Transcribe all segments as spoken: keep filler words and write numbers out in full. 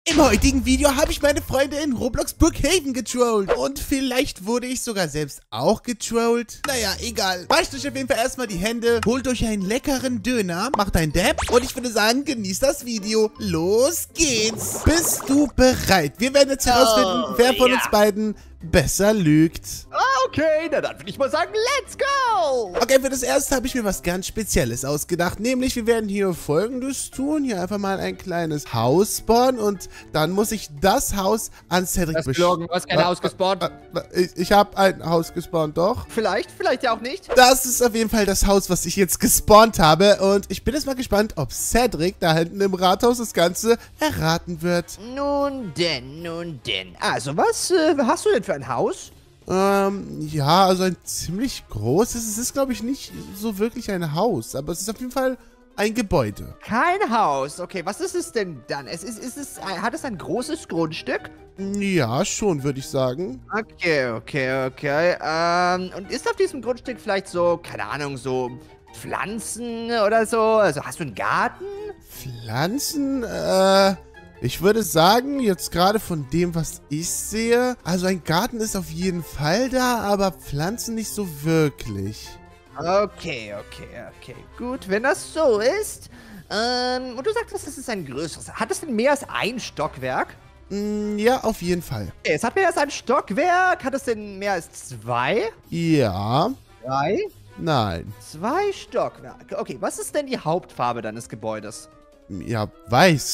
Im heutigen Video habe ich meine Freunde in Roblox Brookhaven getrollt. Und vielleicht wurde ich sogar selbst auch getrollt. Naja, egal. Wascht euch auf jeden Fall erstmal die Hände, holt euch einen leckeren Döner, macht ein Dab und ich würde sagen, genießt das Video. Los geht's. Bist du bereit? Wir werden jetzt herausfinden, Oh, wer von ja. uns beiden besser lügt. Okay, na dann würde ich mal sagen, let's go! Okay, für das erste habe ich mir was ganz Spezielles ausgedacht. Nämlich, wir werden hier Folgendes tun. Hier einfach mal ein kleines Haus spawnen. Und dann muss ich das Haus an Cedric Das beschreiben. Bloggen, du hast kein Haus gespawnt. Ich, ich habe ein Haus gespawnt, doch. Vielleicht, vielleicht ja auch nicht. Das ist auf jeden Fall das Haus, was ich jetzt gespawnt habe. Und ich bin jetzt mal gespannt, ob Cedric da hinten im Rathaus das Ganze erraten wird. Nun denn, nun denn. Also, was äh, hast du denn für ein Haus? Ähm, ja, also ein ziemlich großes. Es ist, glaube ich, nicht so wirklich ein Haus. Aber es ist auf jeden Fall ein Gebäude. Kein Haus. Okay, was ist es denn dann? Es ist, ist es, hat es ein großes Grundstück? Ja, schon, würde ich sagen. Okay, okay, okay. Ähm, und ist auf diesem Grundstück vielleicht so, keine Ahnung, so Pflanzen oder so? Also, hast du einen Garten? Pflanzen, äh... Ich würde sagen, jetzt gerade von dem, was ich sehe, also ein Garten ist auf jeden Fall da, aber Pflanzen nicht so wirklich. Okay, okay, okay. Gut, wenn das so ist. Ähm, und du sagtest, es ist ein größeres. Hat es denn mehr als ein Stockwerk? Mm, ja, auf jeden Fall. Okay, es hat mehr als ein Stockwerk. Hat es denn mehr als zwei? Ja. Drei? Nein. Zwei Stockwerke. Okay, was ist denn die Hauptfarbe deines Gebäudes? Ja, weiß.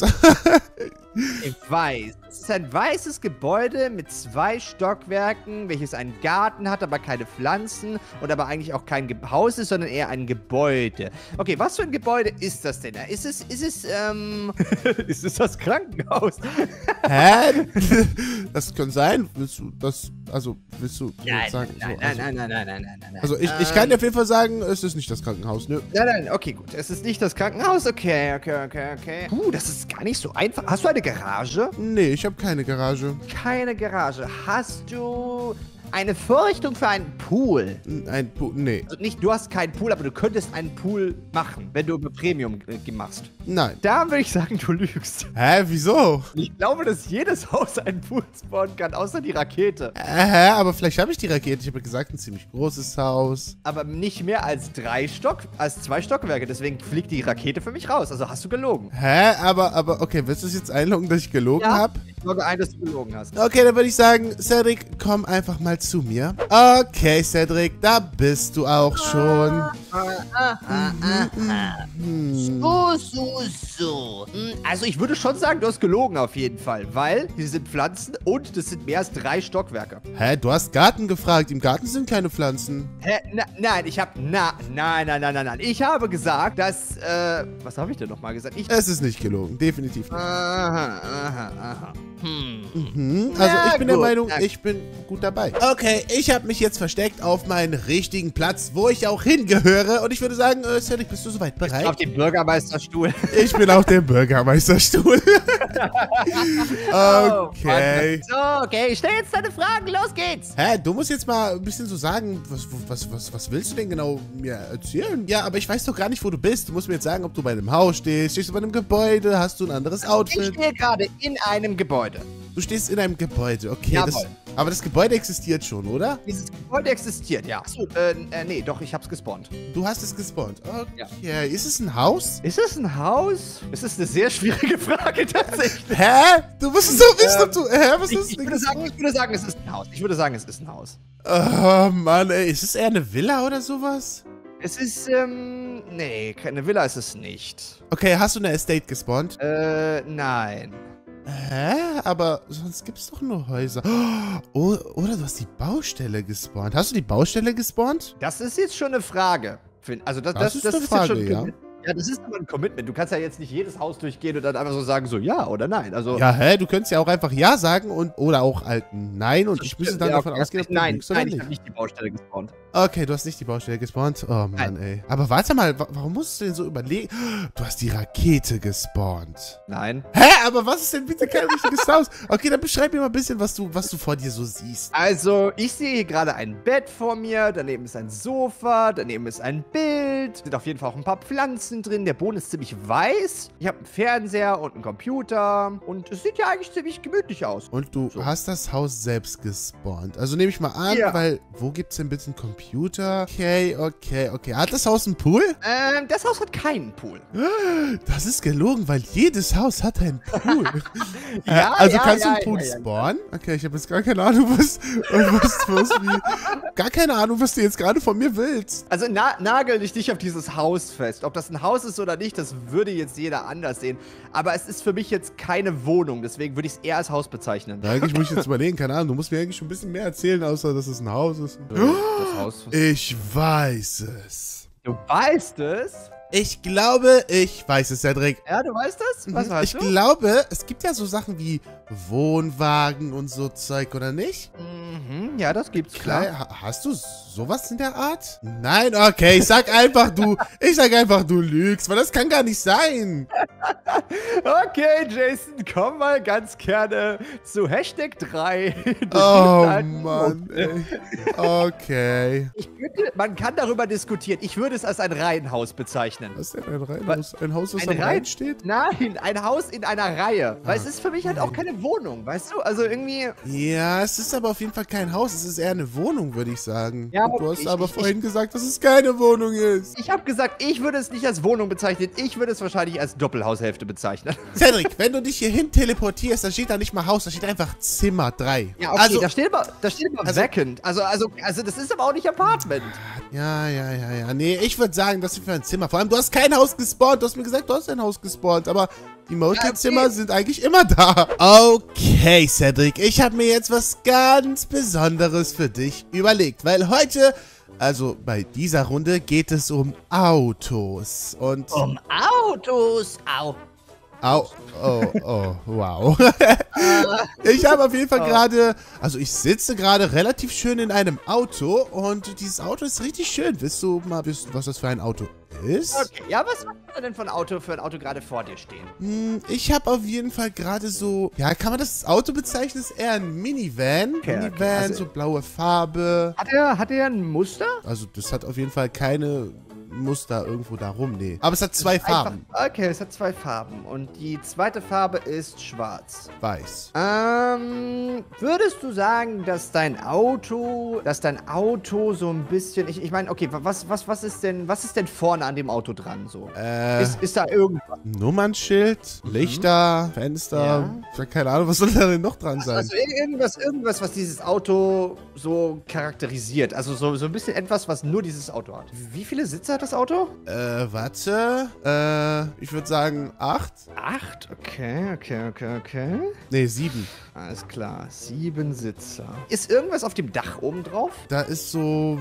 Ich weiß. Es ist ein weißes Gebäude mit zwei Stockwerken, welches einen Garten hat, aber keine Pflanzen und aber eigentlich auch kein Ge Haus ist, sondern eher ein Gebäude. Okay, was für ein Gebäude ist das denn? Ist es, ist es, ähm... ist es das Krankenhaus? Hä? Das kann sein. Willst du das, also, willst du Nein, sagen? nein, so, nein, also, nein, nein, nein, nein, nein, nein, nein. Also, ich, ich kann dir auf jeden Fall sagen, es ist nicht das Krankenhaus, ne? Nein, nein, okay, gut. Es ist nicht das Krankenhaus. Okay, okay, okay, okay. Puh, das ist gar nicht so einfach. Hast du eine Garage? Nee, ich habe keine Garage. Keine Garage. Hast du eine Vorrichtung für einen Pool? Ein Pu Nee. Also nicht, du hast keinen Pool, aber du könntest einen Pool machen, wenn du über Premium äh, machst. Nein. Da würde ich sagen, du lügst. Hä, wieso? Ich glaube, dass jedes Haus einen Pool spawnen kann, außer die Rakete. Äh, hä, aber vielleicht habe ich die Rakete. Ich habe gesagt, ein ziemlich großes Haus. Aber nicht mehr als drei Stock, als zwei Stockwerke. Deswegen fliegt die Rakete für mich raus. Also hast du gelogen. Hä, aber, aber, okay, willst du es jetzt einloggen, dass ich gelogen habe? Ich logge ein, dass du gelogen hast. Okay, dann würde ich sagen, Cedric, komm einfach mal zu mir. Okay, Cedric, da bist du auch schon. Hm. So, so, so. Hm, Also ich würde schon sagen, du hast gelogen auf jeden Fall, weil hier sind Pflanzen und das sind mehr als drei Stockwerke. Hä, du hast Garten gefragt. Im Garten sind keine Pflanzen. Hä? Na, nein, ich habe, na, nein, nein, nein, nein, nein. Ich habe gesagt, dass, äh, was habe ich denn nochmal gesagt? Ich, Es ist nicht gelogen, definitiv nicht. aha, aha, aha. Hm. Mhm. Also Na ich bin der gut, Meinung, na ich bin gut dabei. Okay, ich habe mich jetzt versteckt auf meinen richtigen Platz, wo ich auch hingehöre. Und ich würde sagen, äh, Cedric, bist du soweit bereit? Auf dem Bürgermeisterstuhl. Ich bin auf dem Bürgermeisterstuhl. Oh, Okay. Mann. So, okay, ich stell jetzt deine Fragen, los geht's. Hä, du musst jetzt mal ein bisschen so sagen, was, was, was, was willst du denn genau mir erzählen? Ja, aber ich weiß doch gar nicht, wo du bist. Du musst mir jetzt sagen, ob du bei einem Haus stehst, stehst du bei einem Gebäude, hast du ein anderes Ich Outfit? stehe gerade in einem Gebäude. Du stehst in einem Gebäude, okay. Das, Jawohl. aber das Gebäude existiert schon, oder? Dieses Gebäude existiert, ja. Achso, äh, äh, nee, doch, ich hab's gespawnt. Du hast es gespawnt. Okay. Ja. Ist es ein Haus? Ist es ein Haus? Es ist eine sehr schwierige Frage, tatsächlich. Hä? Du musst es so wissen, ob du... Hä, was Ich, ist ich, denn würde das? sagen, ich würde sagen, es ist ein Haus. Ich würde sagen, es ist ein Haus. Oh, Mann, ey. Ist es eher eine Villa oder sowas? Es ist, ähm, nee, keine Villa ist es nicht. Okay, hast du eine Estate gespawnt? Äh, nein. Hä? Aber sonst gibt es doch nur Häuser. Oh, oder du hast die Baustelle gespawnt. Hast du die Baustelle gespawnt? Das ist jetzt schon eine Frage. Also das, Das das, ist das eine ist Frage, jetzt schon ein ja. Commitment. Ja, das ist aber ein Commitment. Du kannst ja jetzt nicht jedes Haus durchgehen und dann einfach so sagen, so ja oder nein. Also Ja, hä? Du könntest ja auch einfach Ja sagen und oder auch halt Nein und ich müsste dann ja, davon okay. ausgehen, ob du Nein, lügst oder nein, ich nicht. habe nicht die Baustelle gespawnt. Okay, du hast nicht die Baustelle gespawnt. Oh Mann, Nein. ey. Aber warte mal, wa warum musst du denn so überlegen? Du hast die Rakete gespawnt. Nein. Hä? Aber was ist denn bitte kein richtiges Haus? Okay, dann beschreib mir mal ein bisschen, was du, was du vor dir so siehst. Also, ich sehe hier gerade ein Bett vor mir, daneben ist ein Sofa, daneben ist ein Bild, Schild. Sind auf jeden Fall auch ein paar Pflanzen drin. Der Boden ist ziemlich weiß. Ich habe einen Fernseher und einen Computer. Und es sieht ja eigentlich ziemlich gemütlich aus. Und du So. hast das Haus selbst gespawnt. Also nehme ich mal an, Ja. weil wo gibt's denn bitte einen Computer? Okay, okay, okay. Hat das Haus einen Pool? Ähm, das Haus hat keinen Pool. Das ist gelogen, weil jedes Haus hat einen Pool. Ja, Äh, also ja, kannst ja, du einen Pool ja, ja. spawnen? Okay, ich habe jetzt gar keine Ahnung, was, was, was wie, gar keine Ahnung, was du jetzt gerade von mir willst. Also na nagel dich nicht auf dieses Haus fest. Ob das ein Haus ist oder nicht, das würde jetzt jeder anders sehen. Aber es ist für mich jetzt keine Wohnung. Deswegen würde ich es eher als Haus bezeichnen. Na, eigentlich muss ich jetzt überlegen, keine Ahnung, du musst mir eigentlich schon ein bisschen mehr erzählen, außer dass es ein Haus ist. Das Haus. Ich weiß es. Du weißt es? Ich glaube, ich weiß es, Cedric. Ja, du weißt das? Was weißt ich du? glaube, es gibt ja so Sachen wie Wohnwagen und so Zeug, oder nicht? Mhm, ja, das gibt's, klar. Klar. Ha- Hast du sowas in der Art? Nein, okay, ich sag einfach du, ich sag einfach du lügst, weil das kann gar nicht sein. Okay, Jason, komm mal ganz gerne zu Hashtag drei. Oh Mann, ey. Okay. Ich finde, man kann darüber diskutieren. Ich würde es als ein Reihenhaus bezeichnen. Was ist denn ein Reihenhaus? Ein Haus, das Ein am Rhein- Rhein steht? Nein, ein Haus in einer Reihe. Weil es ist für mich halt auch keine Wohnung, weißt du? Also irgendwie... Ja, es ist aber auf jeden Fall kein Haus, es ist eher eine Wohnung, würde ich sagen. Ja, Und du hast ich- aber ich- vorhin gesagt, dass es keine Wohnung ist. Ich habe gesagt, ich würde es nicht als Wohnung bezeichnen. Ich würde es wahrscheinlich als Doppelhaushälfte bezeichnen. Cedric, wenn du dich hierhin teleportierst, dann steht da nicht mal Haus, da steht einfach Zimmer drei. Ja, okay, also, da steht aber, da steht aber also- vacant. Also, also, also, das ist aber auch nicht Apartment. ja, ja, ja, ja. Nee, ich würde sagen, das ist für ein Zimmer. Vor allem, du hast kein Haus gespawnt. Du hast mir gesagt, du hast ein Haus gespawnt. Aber die Motel-Zimmer Ja, okay. sind eigentlich immer da. Okay, Cedric. Ich habe mir jetzt was ganz Besonderes für dich überlegt. Weil heute, also bei dieser Runde, geht es um Autos. Und... Um Autos. Au. Au, oh, oh, wow. Ich habe auf jeden Fall gerade, also ich sitze gerade relativ schön in einem Auto und dieses Auto ist richtig schön. Willst du mal wissen, was das für ein Auto ist? Okay, ja, was hast du denn für ein Auto, für ein Auto gerade vor dir stehen? Hm, ich habe auf jeden Fall gerade so, ja, kann man das Auto bezeichnen? Das ist eher ein Minivan. Okay, okay, Minivan, also- so blaue Farbe. Hat er, hat er ein Muster? Also das hat auf jeden Fall keine Muster irgendwo da rum, nee. Aber es hat zwei Farben. Einfach, okay, es hat zwei Farben. Und die zweite Farbe ist schwarz. Weiß. Ähm, würdest du sagen, dass dein Auto, dass dein Auto so ein bisschen, ich, ich meine, okay, was, was, was ist denn, was ist denn vorne an dem Auto dran so? Äh, Ist, ist da irgendwas? Nummernschild, Lichter, Fenster, ja. Keine Ahnung, was soll da denn noch dran sein? Also ir- irgendwas, irgendwas, was dieses Auto so charakterisiert. Also so, so ein bisschen etwas, was nur dieses Auto hat. Wie viele Sitze hat das Auto? Äh, warte. Äh, ich würde sagen acht. Acht? Okay, okay, okay, okay. Nee, sieben. Alles klar, sieben Sitzer. Ist irgendwas auf dem Dach oben drauf? Da ist so...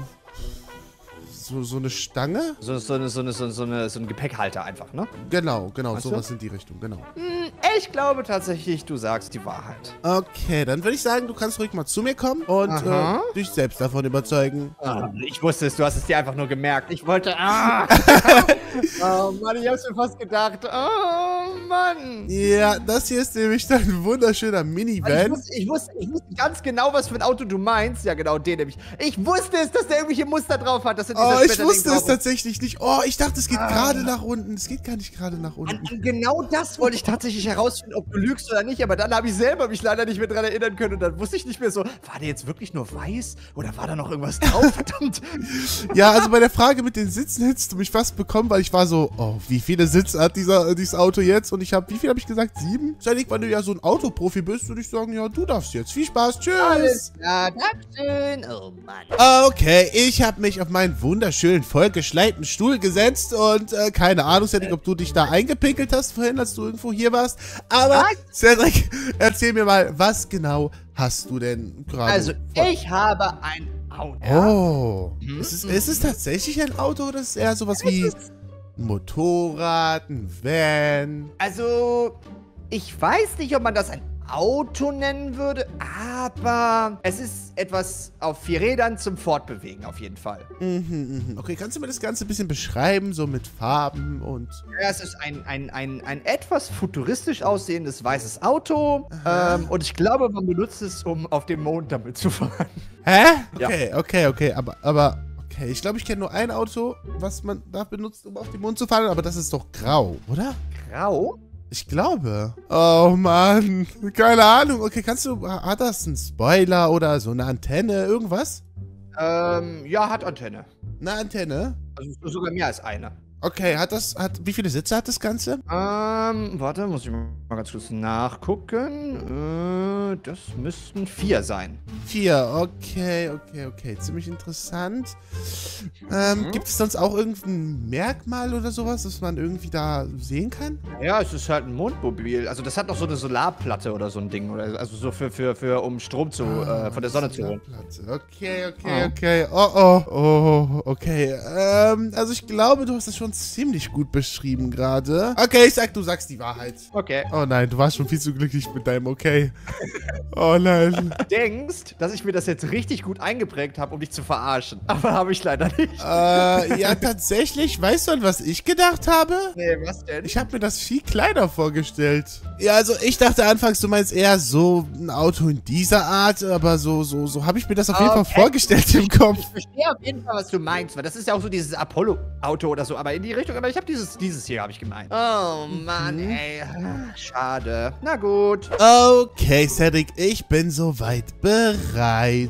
So, so eine Stange? So, so, eine, so, eine, so, so, eine, so ein Gepäckhalter einfach, ne? Genau, genau, Weißt du? sowas in die Richtung, genau. Hm, ich glaube tatsächlich, du sagst die Wahrheit. Okay, dann würde ich sagen, du kannst ruhig mal zu mir kommen und Aha. äh, dich selbst davon überzeugen. Ah, ich wusste es, du hast es dir einfach nur gemerkt. Ich wollte. Ah! Oh Mann, ich hab's mir fast gedacht. Oh Mann. Ja, das hier ist nämlich dein wunderschöner Ich Minivan. wusste, ich, wusste, ich wusste ganz genau, was für ein Auto du meinst. Ja, genau, den nämlich. Ich wusste es, dass der irgendwelche Muster drauf hat. Dass er Oh, dieser ich Schmetterling wusste es drauf hat. tatsächlich nicht. Oh, ich dachte, es geht Ah. gerade nach unten. Es geht gar nicht gerade nach An, unten. an genau das wollte ich tatsächlich herausfinden, ob du lügst oder nicht. Aber dann habe ich selber mich leider nicht mehr dran erinnern können. Und dann wusste ich nicht mehr so, war der jetzt wirklich nur weiß? Oder war da noch irgendwas drauf? Verdammt. Ja, also bei der Frage mit den Sitzen hättest du mich fast bekommen, weil ich war so, oh, wie viele Sitze hat dieser, äh, dieses Auto jetzt? Und ich habe, wie viel habe ich gesagt? Sieben? Ständig, weil du ja so ein Autoprofi bist, würde ich sagen, ja, du darfst jetzt. Viel Spaß, tschüss. Alles klar, Dankeschön. Oh Mann. Okay, ich habe mich auf meinen wunderschönen, vollgeschleimten Stuhl gesetzt und äh, keine Ahnung, Cedric, ob du dich da eingepinkelt hast vorhin, als du irgendwo hier warst. Aber, Was? Cedric, erzähl mir mal, was genau hast du denn gerade? Also, vor- ich habe ein Auto. Oh, Mhm. ist, es, ist es tatsächlich ein Auto oder ist es eher sowas wie ein Motorrad, ein Van? Also, ich weiß nicht, ob man das ein Auto nennen würde, aber es ist etwas auf vier Rädern zum Fortbewegen auf jeden Fall. Mhm, mhm. Okay, kannst du mir das Ganze ein bisschen beschreiben, so mit Farben und... Ja, es ist ein, ein, ein, ein etwas futuristisch aussehendes weißes Auto ähm, und ich glaube, man benutzt es, um auf dem Mond damit zu fahren. Hä? Ja. Okay, okay, okay, aber, aber, Okay, ich glaube, ich kenne nur ein Auto, was man da benutzt, um auf den Mond zu fahren, aber das ist doch grau, oder? Grau? Ich glaube. Oh Mann, keine Ahnung. Okay, kannst du, hat das einen Spoiler oder so eine Antenne, irgendwas? Ähm, ja, hat Antenne. Eine Antenne? Also sogar mehr als eine. Okay, hat das, hat, wie viele Sitze hat das Ganze? Ähm, warte, muss ich mal ganz kurz nachgucken. Äh, das müssten vier sein. Vier, okay, okay, okay. Ziemlich interessant. Ähm, Mhm. gibt es sonst auch irgendein Merkmal oder sowas, das man irgendwie da sehen kann? Ja, es ist halt ein Mondmobil. Also das hat noch so eine Solarplatte oder so ein Ding. Oder, also so für, für, für um Strom zu, äh, von der Sonne zu holen. Solarplatte. Okay, okay, Oh. okay. Oh, oh, oh, okay. Ähm, also ich glaube, du hast das schon ziemlich gut beschrieben gerade. Okay, ich sag, du sagst die Wahrheit. Okay. Oh nein, du warst schon viel zu glücklich mit deinem Okay. Oh nein. Du denkst, dass ich mir das jetzt richtig gut eingeprägt habe, um dich zu verarschen. Aber habe ich leider nicht. Äh, ja, tatsächlich. Weißt du, an was ich gedacht habe? Nee, was denn? Ich habe mir das viel kleiner vorgestellt. Ja, also ich dachte anfangs, du meinst eher so ein Auto in dieser Art, aber so, so, so habe ich mir das auf jeden Fall Okay. vorgestellt im Kopf. Ich verstehe auf jeden Fall, was du meinst, weil das ist ja auch so dieses Apollo-Auto oder so, aber in die Richtung, aber ich habe dieses, dieses hier habe ich gemeint. Oh Mann, Mhm. ey. Schade. Na gut. Okay, Cedric, ich bin soweit bereit.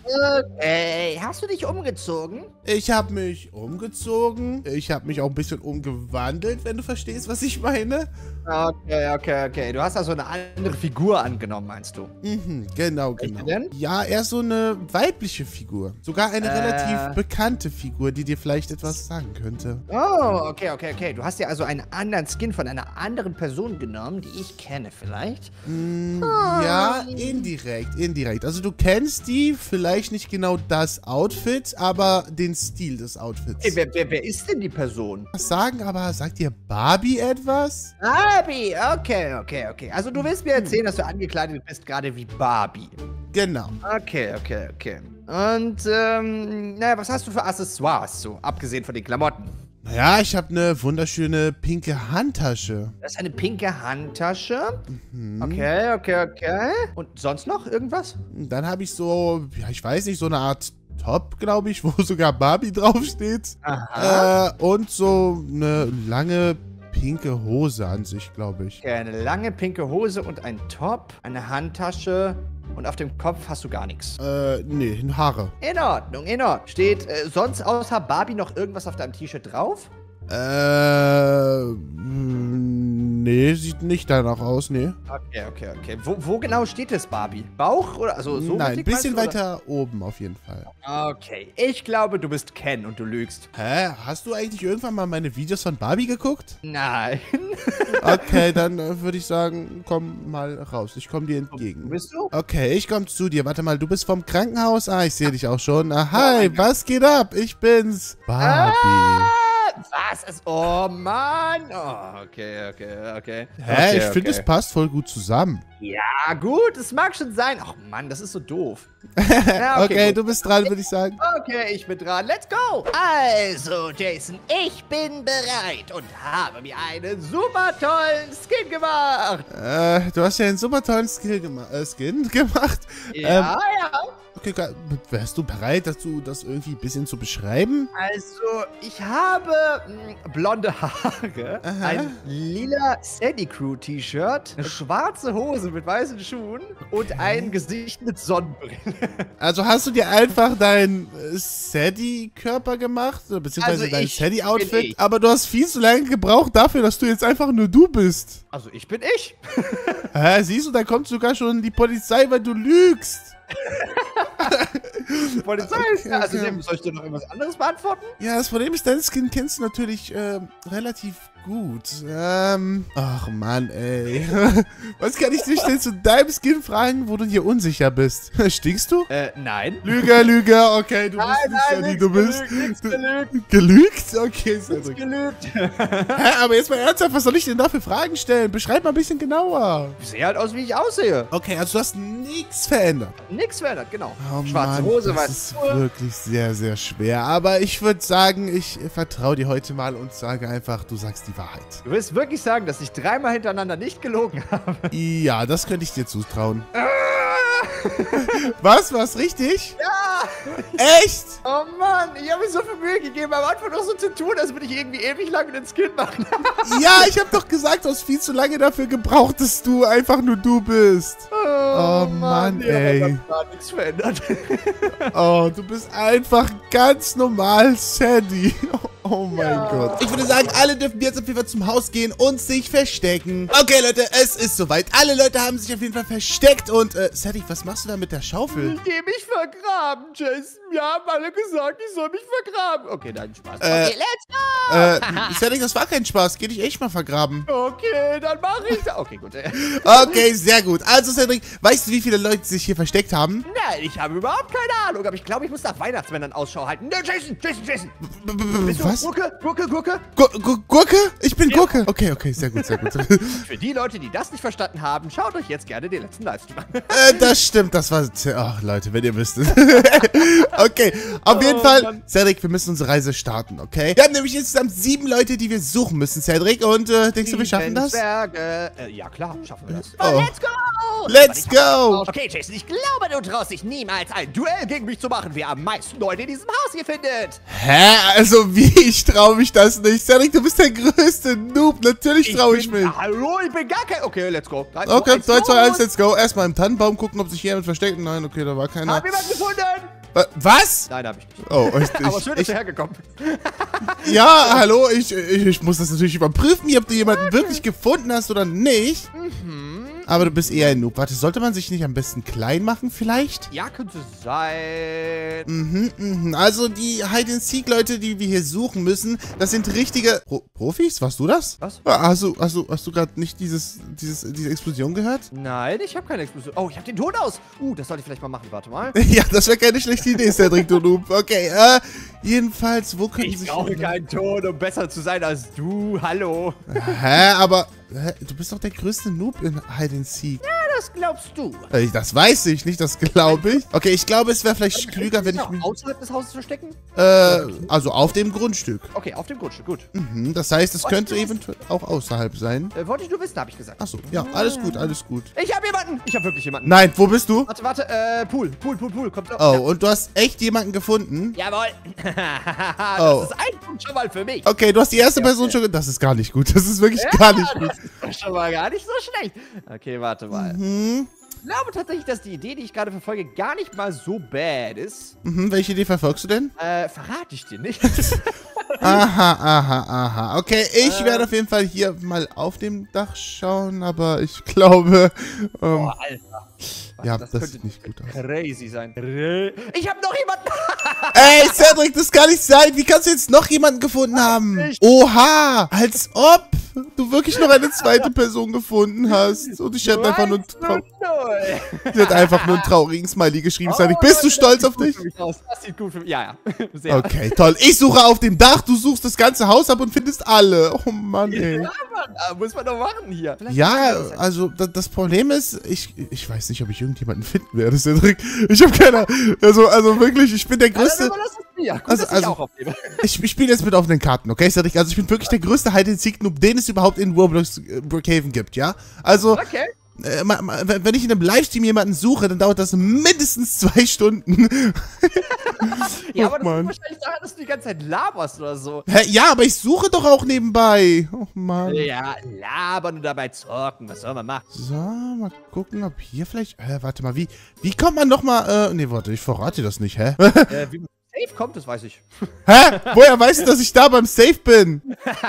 Okay, hast du dich umgezogen? Ich habe mich umgezogen. Ich habe mich auch ein bisschen umgewandelt, wenn du verstehst, was ich meine. Okay, okay, okay. Du hast also eine andere Figur angenommen, meinst du? Mhm, genau, Welche genau. denn? Ja, eher so eine weibliche Figur. Sogar eine Äh. relativ bekannte Figur, die dir vielleicht etwas sagen könnte. Oh, okay, okay, okay. Du hast ja also einen anderen Skin von einer anderen Person genommen, die ich kenne vielleicht. Mm, ja, indirekt, indirekt. Also du kennst die, vielleicht nicht genau das Outfit, aber den Stil des Outfits. Hey, wer, wer, wer ist denn die Person? Was sagen, aber sagt dir Barbie etwas? Barbie, okay, okay, okay. Also du willst mir erzählen, dass du angekleidet bist, gerade wie Barbie. Genau. Okay, okay, okay. Und, ähm, naja, was hast du für Accessoires so, abgesehen von den Klamotten? Naja, ich habe eine wunderschöne pinke Handtasche. Das ist eine pinke Handtasche. Mhm. Okay, okay, okay. Und sonst noch irgendwas? Dann habe ich so, ja, ich weiß nicht, so eine Art Top, glaube ich, wo sogar Barbie draufsteht. Aha. Äh, und so eine lange pinke Hose an sich, glaube ich. Okay, eine lange pinke Hose und ein Top, eine Handtasche und auf dem Kopf hast du gar nichts. Äh, nee, Haare. In Ordnung, in Ordnung. Steht äh, sonst außer Barbie noch irgendwas auf deinem T-Shirt drauf? Äh, mm, nee, sieht nicht danach aus, nee. Okay, okay, okay. Wo, wo genau steht es, Barbie? Bauch oder also so? Nein, ein mittig, meinst bisschen du, oder? weiter oben auf jeden Fall. Okay, ich glaube, du bist Ken und du lügst. Hä? Hast du eigentlich irgendwann mal meine Videos von Barbie geguckt? Nein. Okay, dann äh, würde ich sagen, komm mal raus. Ich komme dir Wo entgegen. bist du? Okay, ich komme zu dir. Warte mal, du bist vom Krankenhaus? Ah, ich sehe dich auch schon. Ah, hi, was geht ab? Ich bin's, Barbie. Ah, was ist? Oh Mann. Oh, okay, okay, okay. Hä? Okay, ich finde, okay. es passt voll gut zusammen. Ja, gut, es mag schon sein. Ach Mann, das ist so doof. okay, Ja, okay, gut. du bist dran, würde ich sagen. Okay, ich bin dran. Let's go. Also, Jason, ich bin bereit und habe mir einen super tollen Skin gemacht. Äh, du hast ja einen super tollen Skill gema äh, Skin gemacht. Ja, ja. Okay, ka- wärst du bereit, dazu das irgendwie ein bisschen zu beschreiben? Also, ich habe mh, blonde Haare, Aha. ein lila Sandy Crew T-Shirt, eine schwarze Hose mit weißen Schuhen und ein Gesicht mit Sonnenbrille. Also hast du dir einfach deinen äh, Sadie-Körper gemacht, oder beziehungsweise Also dein ich bin Sadie-Outfit, ich. aber du hast viel zu lange gebraucht dafür, dass du jetzt einfach nur du bist. Also, ich bin ich. Hä, siehst du, da kommt sogar schon die Polizei, weil du lügst. Polizei ist Okay, ja. Also, okay. soll ich dir noch irgendwas anderes beantworten? Ja, das Problem ist, dein Skin kennst du natürlich ähm, relativ gut. Ähm, ach Mann, ey. Was kann ich dich denn zu deinem Skin fragen, wo du dir unsicher bist? Stinkst du? Äh, nein. Lüger, Lüger, okay, du Nein, bist nicht nein, Sadie, nix du bist... gelügt, nix du- gelügt, Gelügt? Okay, nix Cedric. gelügt. Hä, aber jetzt mal ernsthaft, was soll ich denn da für Fragen stellen? Beschreib mal ein bisschen genauer. Ich sehe halt aus, wie ich aussehe. Okay, also du hast nichts verändert. Nix verändert, genau. Oh Schwarze Mann, Hose, das weiße ist Schuhe. wirklich sehr, sehr schwer. Aber ich würde sagen, ich vertraue dir heute mal und sage einfach, du sagst die Wahrheit. Du willst wirklich sagen, dass ich dreimal hintereinander nicht gelogen habe? Ja, das könnte ich dir zutrauen. Was, war's richtig? Ja! Echt? Oh Mann, ich habe mir so viel Mühe gegeben, am Anfang noch so zu tun, als würde ich irgendwie ewig lang den Skin machen. Ja, ich habe doch gesagt, du hast viel zu lange dafür gebraucht, dass du einfach nur du bist. Oh, Oh Mann, ja, ey. Ich hab gar nichts verändert. Oh, du bist einfach ganz normal Sandy. Oh mein Ja. Gott. Ich würde sagen, alle dürfen jetzt auf jeden Fall zum Haus gehen und sich verstecken. Okay, Leute, es ist soweit. Alle Leute haben sich auf jeden Fall versteckt. Und, äh, Sadie, was machst du da mit der Schaufel? Ich geh mich vergraben, Jason. Wir haben alle gesagt, ich soll mich vergraben. Okay, nein, Spaß. Äh, Okay, let's go. Äh, Sadie, das war kein Spaß. Geh dich echt mal vergraben. Okay, dann mach ich das. Okay, gut. Okay, sehr gut. Also, Cedric, weißt du, wie viele Leute sich hier versteckt haben? Nein, ich habe überhaupt keine Ahnung, aber ich glaube, ich muss nach Weihnachtsmännern Ausschau halten. Ne, Jason, Jason, Jason. B -b -b Bist du Was? Gurke, Gurke, Gurke? Gu Gu Gurke? Ich bin Ja. Gurke. Okay, okay, sehr gut, sehr gut. Für die Leute, die das nicht verstanden haben, schaut euch jetzt gerne den letzten Livestream an. äh, das stimmt, das war... Ach, Leute, wenn ihr wüsstet. Okay, auf jeden Oh, Fall, Mann. Cedric, wir müssen unsere Reise starten, okay? Wir haben nämlich insgesamt sieben Leute, die wir suchen müssen, Cedric. Und, äh, denkst du, wir schaffen das? Zwerge. Äh, ja, klar, schaffen wir das. Oh. Let's go! Let's Aber ich hab- go! Okay, Jason, ich glaube, du traust dich niemals ein Duell gegen mich zu machen, wer am meisten Leute in diesem Haus hier findet. Hä? Also, wie? Ich traue mich das nicht. Cedric, du bist der größte Noob. Natürlich traue ich, bin- mich. Hallo, ich bin gar kein... Okay, let's go. Drei, Okay, eins, drei, zwei, eins, los. let's go. Erstmal im Tannenbaum gucken, ob sich jemand versteckt. Nein, okay, da war keiner. Hab jemand gefunden? Wa- Was? Nein, hab ich nicht. Oh, ich, Aber ich, schön, dass ich, du hergekommen bist. ja, hallo, ich, ich, ich muss das natürlich überprüfen, ob du jemanden wirklich gefunden hast oder nicht. Aber du bist eher ein Noob. Warte, sollte man sich nicht am besten klein machen vielleicht? Ja, könnte sein. Mhm, mhm. Also die Hide-and-Seek-Leute, die wir hier suchen müssen, das sind richtige Pro Profis? Warst du das? Was? Ah, Hast du, hast du, hast du gerade nicht dieses, dieses, diese Explosion gehört? Nein, ich habe keine Explosion. Oh, ich habe den Ton aus. Uh, das sollte ich vielleicht mal machen. Warte mal. Ja, das wäre keine schlechte Idee, Cedric, du Noob. Okay, äh, jedenfalls, wo könnten Ich sich... brauche keinen Ton, um besser zu sein als du. Hallo. Hä, aber... Hä, du bist doch der größte Noob in Hide-and-Seek. Das glaubst du. Äh, Das weiß ich nicht, das glaube ich. Okay, ich glaube, es wäre vielleicht klüger, wenn ich mich... außerhalb des Hauses verstecken? Äh, also auf dem Grundstück. Okay, auf dem Grundstück. Gut. Mhm, das heißt, es Was könnte ist das? eventuell auch außerhalb sein. Äh, wollte ich nur wissen, habe ich gesagt. Achso, ja, alles gut, alles gut. Ich habe jemanden. Ich habe wirklich jemanden. Nein, wo bist du? Warte, warte. Äh, Pool. Pool, Pool, Pool. Kommt Oh, und du hast echt jemanden gefunden? Ja. Jawohl. Oh. Das ist ein Punkt schon mal für mich. Okay, du hast die erste Person schon... ge- Das ist gar nicht gut, das ist wirklich gar nicht gut. Das ist schon mal gar nicht so schlecht. Okay, warte mal. Mhm, Ich glaube tatsächlich, dass die Idee, die ich gerade verfolge, gar nicht mal so bad ist. mhm, welche Idee verfolgst du denn? Äh, verrate ich dir nicht. Aha, aha, aha. Okay, ich Äh. werde auf jeden Fall hier mal auf dem Dach schauen, aber ich glaube... Ähm, Boah, Alter. Warte, ja, das, könnte sieht nicht gut aus. crazy sein. Ich habe noch jemanden. Ey, Cedric, das kann nicht sein. Wie kannst du jetzt noch jemanden gefunden haben? nicht. Oha, als ob du wirklich noch eine zweite Person gefunden hast. Und ich hätte einfach nur, einen trau- null. ich hätte einfach nur einen traurigen Smiley geschrieben. Oh, Cedric, bist du das stolz sieht auf gut dich? für mich aus. Das sieht gut für mich. Ja, ja. Sehr. Okay, toll. Ich suche auf dem Dach, du suchst das ganze Haus ab und findest alle. Oh Mann, ey. Ja, Mann, ah, muss man doch machen hier. Vielleicht Ja, ist das- also da- das Problem ist, ich, ich weiß nicht, ob ich irgendjemanden finden werde, Cedric. Ich habe keine, also, also wirklich, ich bin der Also, größte, überlass es mir. Gut, Also- dass ich also- auch aufnehme. ich, ich spiele jetzt mit offenen Karten, okay, Cedric? Also ich bin wirklich der größte Hide-and-Seek-Noob, den es überhaupt in Roblox äh, Brookhaven gibt, ja? Also, Okay. äh, ma- ma- wenn ich in einem Livestream jemanden suche, dann dauert das mindestens zwei Stunden. Ja, Och, aber das Mann. ist wahrscheinlich daran, dass du die ganze Zeit laberst oder so. Hä? Ja, aber ich suche doch auch nebenbei. Oh Mann. Ja, labern und dabei zocken. Was soll man machen? So, mal gucken, ob hier vielleicht... Hä, warte mal, wie, wie kommt man nochmal... Äh, nee, warte, ich verrate dir das nicht, hä? äh, wie man safe kommt, das weiß ich. Hä? Woher weißt du, dass ich da beim Safe bin?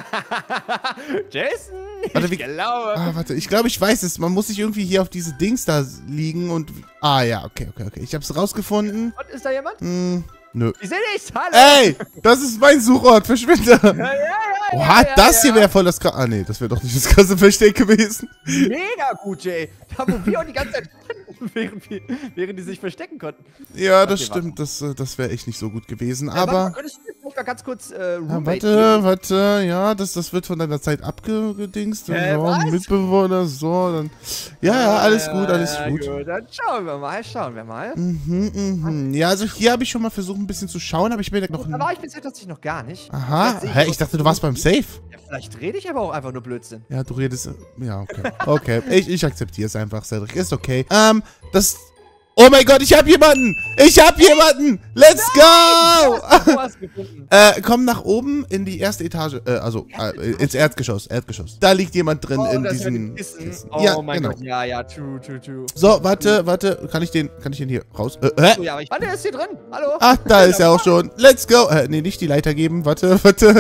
Jason, Warte, ich wie- glaube. Ah, warte, ich glaube, ich weiß es. Man muss sich irgendwie hier auf diese Dings da liegen und... Ah, ja, okay, okay, okay. Ich hab's rausgefunden. Und ist da jemand? Hm, nö. Ich sehe nichts. Hallo. Ey, das ist mein Suchort. Verschwinde. Ja, ja, ja, Oha, ja, das ja. hier wäre voll das... Kra ah, nee, das wäre doch nicht das krasse Versteck gewesen. Mega gut, Jay. Da, wo wir auch die ganze Zeit standen, während, wir, während die sich verstecken konnten. Ja, das Okay, warte. stimmt. Das, äh, das wäre echt nicht so gut gewesen. Äh, warte mal, Aber... könntest du mir vielleicht mal ganz kurz äh, Ja, Roommate warte, warte, ja, das, das wird von deiner Zeit abgedingst. Äh, so, was? Mitbewohner, so, dann. Ja, ja, alles gut, alles Ja, gut. Dann schauen wir mal, schauen wir mal. Mhm, mhm. Ja, also hier habe ich schon mal versucht, ein bisschen zu schauen, aber ich bin ja noch. Da war ich bisher tatsächlich noch gar nicht. Aha, Vielleicht sehe hä, was ich dachte, du warst beim Safe. Ja, vielleicht rede ich aber auch einfach nur Blödsinn. Ja, du redest. Ja, okay. Okay, ich, ich akzeptiere es einfach, Cedric. Ist okay. Ähm, das. Oh mein Gott, ich hab jemanden! Ich hab jemanden! Let's go! Du hast gefunden. äh, komm nach oben in die erste Etage. Äh, also, äh, ins Erdgeschoss. Erdgeschoss. Da liegt jemand drin Oh, in das diesem... Kissen. Kissen. Oh Ja, mein genau. Gott. Ja, ja, true, true, true. So, warte, warte. Kann ich den, kann ich den hier raus? Äh, hä? Oh, ja, aber ich... Warte, der ist hier drin. Hallo? Ach, da ist er auch schon. Let's go. Äh, nee, nicht die Leiter geben. Warte, warte.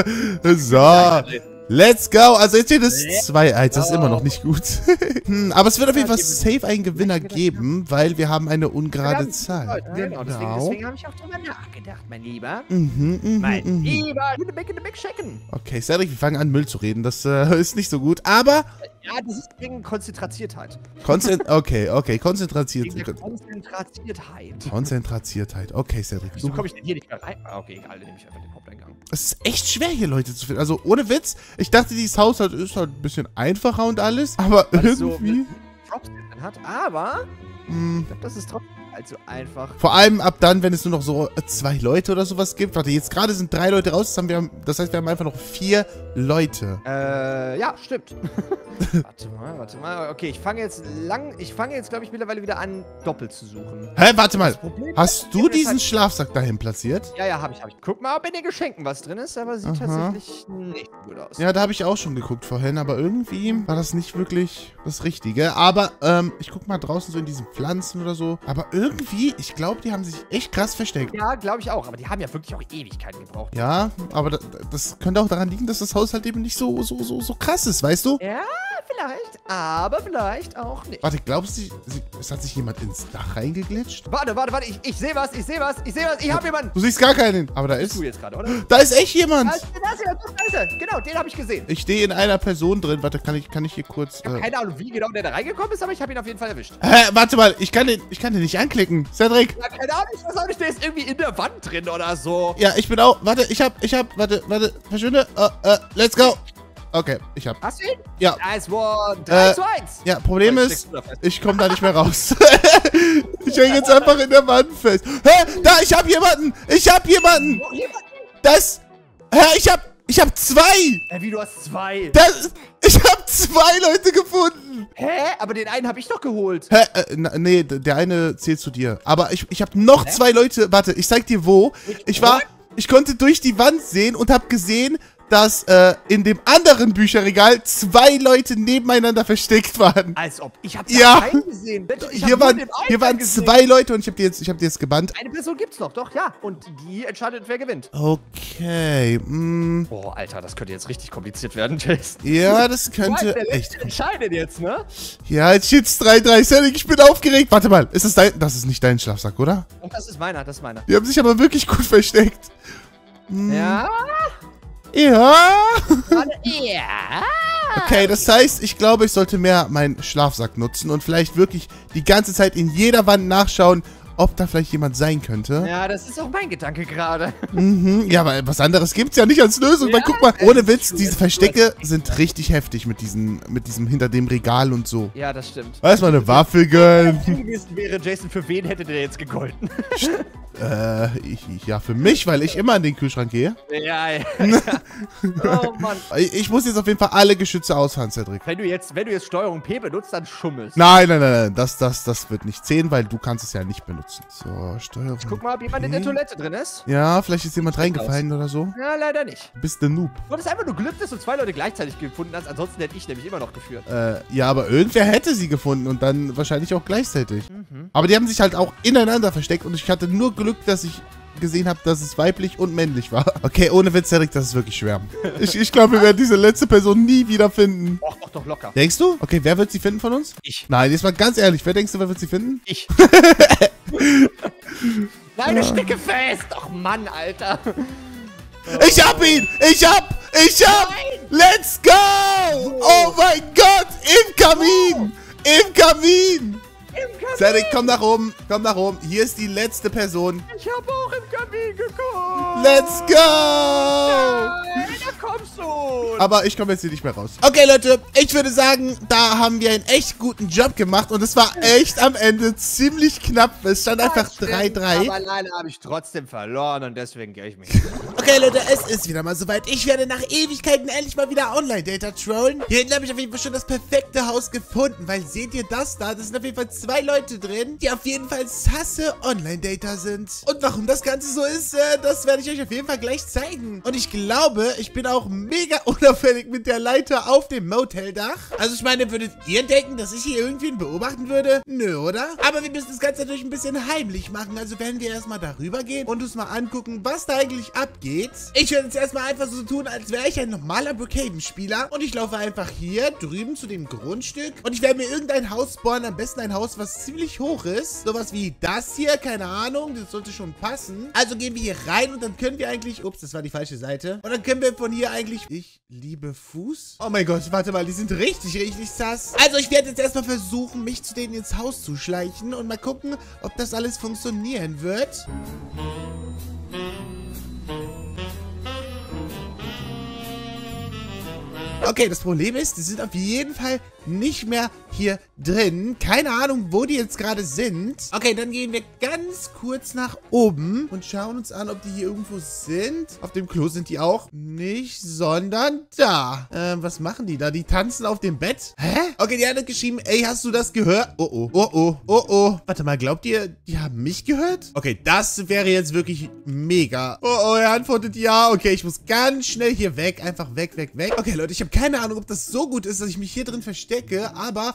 So. Let's go. Also jetzt steht es zwei eins. Das ist immer noch nicht gut. hm, aber es wird auf jeden Fall safe einen Gewinner geben, weil wir haben eine ungerade Zahl. Genau, deswegen, Genau. deswegen habe ich auch drüber nachgedacht, mein Lieber. Mhm, mhm, Mein mhm. Lieber. In the big, in the big chicken. Okay, Cedric, wir fangen an, Müll zu reden. Das äh, ist nicht so gut. Aber Ja, das ist wegen Konzentriertheit. Konzent okay, okay, konzentriert. Wegen der Konzentriertheit. Konzentratiertheit. Okay, Cedric. Wieso komme ich denn hier nicht mehr rein? Ah, okay, egal, dann nehme ich einfach den Haupteingang. Es ist echt schwer, hier Leute zu finden. Also, ohne Witz, ich dachte, dieses Haus halt ist halt ein bisschen einfacher und alles. Aber Weil es so irgendwie... Drops drin hat, aber mh, ich glaube, das ist trotzdem allzu einfach. vor allem ab dann, wenn es nur noch so zwei Leute oder sowas gibt. Warte, jetzt gerade sind drei Leute raus. Das, haben wir, das heißt, wir haben einfach noch vier Leute. Äh, ja, stimmt. Warte mal, warte mal. Okay, ich fange jetzt lang, ich fange jetzt, glaube ich, mittlerweile wieder an, doppelt zu suchen. Hä, warte mal. Das Problem Hast ist, du ist diesen halt- Schlafsack dahin platziert? Ja, ja, habe ich, habe ich. Guck mal, ob in den Geschenken was drin ist, aber sieht Aha. tatsächlich nicht gut aus. Ja, da habe ich auch schon geguckt vorhin, aber irgendwie war das nicht wirklich das Richtige. Aber, ähm, ich guck mal draußen so in diesen Pflanzen oder so. Aber irgendwie, ich glaube, die haben sich echt krass versteckt. Ja, glaube ich auch, aber die haben ja wirklich auch Ewigkeiten gebraucht. Ja, aber da, das könnte auch daran liegen, dass das Haus halt eben nicht so, so, so, so krass ist, weißt du? Ja, vielleicht, aber vielleicht auch nicht. Warte, glaubst du, sie- sie- es hat sich jemand ins Dach reingeglitscht? Warte, warte, warte, ich, ich sehe was, ich sehe was, ich sehe was, ich habe jemanden. Du siehst gar keinen. Aber da Bist ist... du jetzt gerade, oder? Da ist echt jemand. Da ist, da ist er, da ist er. Genau, den habe ich gesehen. Ich stehe in einer Person drin. Warte, kann ich, kann ich hier kurz... Äh, Keine Ahnung, wie genau der da reingekommen ist, aber ich habe ihn auf jeden Fall erwischt. Hä, warte mal, ich kann den, ich kann den nicht anklicken. Cedric. Ja, keine Ahnung, ich weiß auch nicht, der ist irgendwie in der Wand drin oder so. Ja, ich bin auch... Warte, ich hab, ich hab... Warte, warte, verschwinde. Äh, äh, let's go. Okay, ich hab... Hast du ihn? Ja. Nice one. drei Äh, zu eins. Ja, Problem Vielleicht ist, steckst du da fest. ich komme da nicht mehr raus. Ich hänge jetzt einfach in der Wand fest. Hä, da, ich hab jemanden. Ich hab jemanden. Oh, jemand- Das... Hä, ich hab... Ich hab zwei. Äh, wie, du hast zwei. Das... Ich hab zwei Leute gefunden. Hä? Aber den einen habe ich doch geholt. Hä, äh, na, nee, d- der eine zählt zu dir. Aber ich, ich hab noch Hä? zwei Leute... Warte, ich zeig dir wo. Ich war... Ich konnte durch die Wand sehen und hab gesehen, dass äh, in dem anderen Bücherregal zwei Leute nebeneinander versteckt waren. Als ob. Ich habe Ja. keinen gesehen. Ich hab Hier nur waren, den hier einen waren gesehen. zwei Leute und ich hab die jetzt, ich hab die jetzt gebannt. Eine Person gibt's noch, doch, ja. Und die entscheidet, wer gewinnt. Okay, mm, Boah, Alter, das könnte jetzt richtig kompliziert werden, Jason. ja, das Du weißt, könnte der echt... Letzte entscheidet jetzt, ne? Ja, jetzt steht's drei drei. Cedric, ich bin aufgeregt. Warte mal, ist das dein... Das ist nicht dein Schlafsack, oder? Und das ist meiner, das ist meiner. Die haben sich aber wirklich gut versteckt. Hm, Ja? Ja. Warte, ja. Okay, das heißt, ich glaube, ich sollte mehr meinen Schlafsack nutzen und vielleicht wirklich die ganze Zeit in jeder Wand nachschauen, ob da vielleicht jemand sein könnte. Ja, das ist auch mein Gedanke gerade. Mhm. Ja, aber was anderes gibt's ja nicht als Lösung. Weil Ja, guck mal, es ohne ist Witz, true, diese es ist Verstecke true. sind richtig heftig mit diesen, mit diesem hinter dem Regal und so. Ja, das stimmt. Weiß mal, eine Waffe gönnen. Gewesen wäre, Jason, für wen hätte der jetzt gegolten? äh, ich, ich, ja, für mich, weil ich immer an den Kühlschrank gehe. Ja, ja. ja. Oh Mann. Ich, ich muss jetzt auf jeden Fall alle Geschütze ausfahren, Cedric. Wenn du jetzt, wenn du jetzt Steuerung P benutzt, dann schummelst. Nein, nein, nein, nein, das, das, das wird nicht zählen, weil du kannst es ja nicht benutzen. So, Steuerung. Guck mal, ob jemand in der P. Toilette drin ist. Ja, vielleicht ist jemand reingefallen oder so. Ja, leider nicht. Du bist der Noob. Du hattest einfach nur Glück, dass du zwei Leute gleichzeitig gefunden hast. Ansonsten hätte ich nämlich immer noch geführt. Äh, ja, aber irgendwer hätte sie gefunden und dann wahrscheinlich auch gleichzeitig. Mhm. Aber die haben sich halt auch ineinander versteckt und ich hatte nur Glück, dass ich gesehen habe, dass es weiblich und männlich war. Okay, ohne Witz, Cedric, das ist wirklich schwer. Ich, ich glaube, wir werden diese letzte Person nie wieder finden. Och, doch, doch, locker. Denkst du? Okay, wer wird sie finden von uns? Ich. Nein, jetzt mal ganz ehrlich, wer denkst du, wer wird sie finden? Ich. Nein, du stecke fest. Ach Mann, Alter. Ich hab ihn! Ich hab! Ich hab! Let's go! Oh mein Gott! Im Kamin! Im Kamin! Im Kamin. Cedric, komm nach oben. Komm nach oben. Hier ist die letzte Person. Ich habe auch im Kamin geguckt. Let's go! Nein, da kommst du. Aber ich komme jetzt hier nicht mehr raus. Okay, Leute, ich würde sagen, da haben wir einen echt guten Job gemacht und es war echt am Ende ziemlich knapp. Es stand einfach Das stimmt, drei drei. Aber leider habe ich trotzdem verloren und deswegen gehe ich mich. Okay, Leute, es ist wieder mal soweit. Ich werde nach Ewigkeiten endlich mal wieder Online-Data trollen. Hier hinten habe ich auf jeden Fall schon das perfekte Haus gefunden, weil seht ihr das da? Das sind auf jeden Fall zwei Leute, Orte drin, die auf jeden Fall sasse Online-Data sind. Und warum das Ganze so ist, äh, das werde ich euch auf jeden Fall gleich zeigen. Und ich glaube, ich bin auch mega unauffällig mit der Leiter auf dem Moteldach. Also ich meine, würdet ihr denken, dass ich hier irgendwen beobachten würde? Nö, oder? Aber wir müssen das Ganze natürlich ein bisschen heimlich machen. Also werden wir erstmal darüber gehen und uns mal angucken, was da eigentlich abgeht. Ich werde jetzt erstmal einfach so tun, als wäre ich ein normaler Brookhaven-Spieler. Und ich laufe einfach hier drüben zu dem Grundstück. Und ich werde mir irgendein Haus spawnen. Am besten ein Haus, was ziemlich hoch ist. Sowas wie das hier. Keine Ahnung. Das sollte schon passen. Also gehen wir hier rein und dann können wir eigentlich... Ups, das war die falsche Seite. Und dann können wir von hier eigentlich... Ich liebe Fuß? Oh mein Gott, warte mal. Die sind richtig, richtig sass. Also ich werde jetzt erstmal versuchen, mich zu denen ins Haus zu schleichen. Und mal gucken, ob das alles funktionieren wird. Okay, das Problem ist, die sind auf jeden Fall nicht mehr hier drin. Keine Ahnung, wo die jetzt gerade sind. Okay, dann gehen wir ganz kurz nach oben und schauen uns an, ob die hier irgendwo sind. Auf dem Klo sind die auch nicht, sondern da. Ähm, was machen die da? Die tanzen auf dem Bett? Hä? Okay, die hat geschrieben, ey, hast du das gehört? Oh, oh, oh, oh, oh, oh. Warte mal, glaubt ihr, die haben mich gehört? Okay, das wäre jetzt wirklich mega. Oh, oh, er antwortet ja. Okay, ich muss ganz schnell hier weg. Einfach weg, weg, weg. Okay, Leute, ich habe keine Ahnung, ob das so gut ist, dass ich mich hier drin verstecke, aber...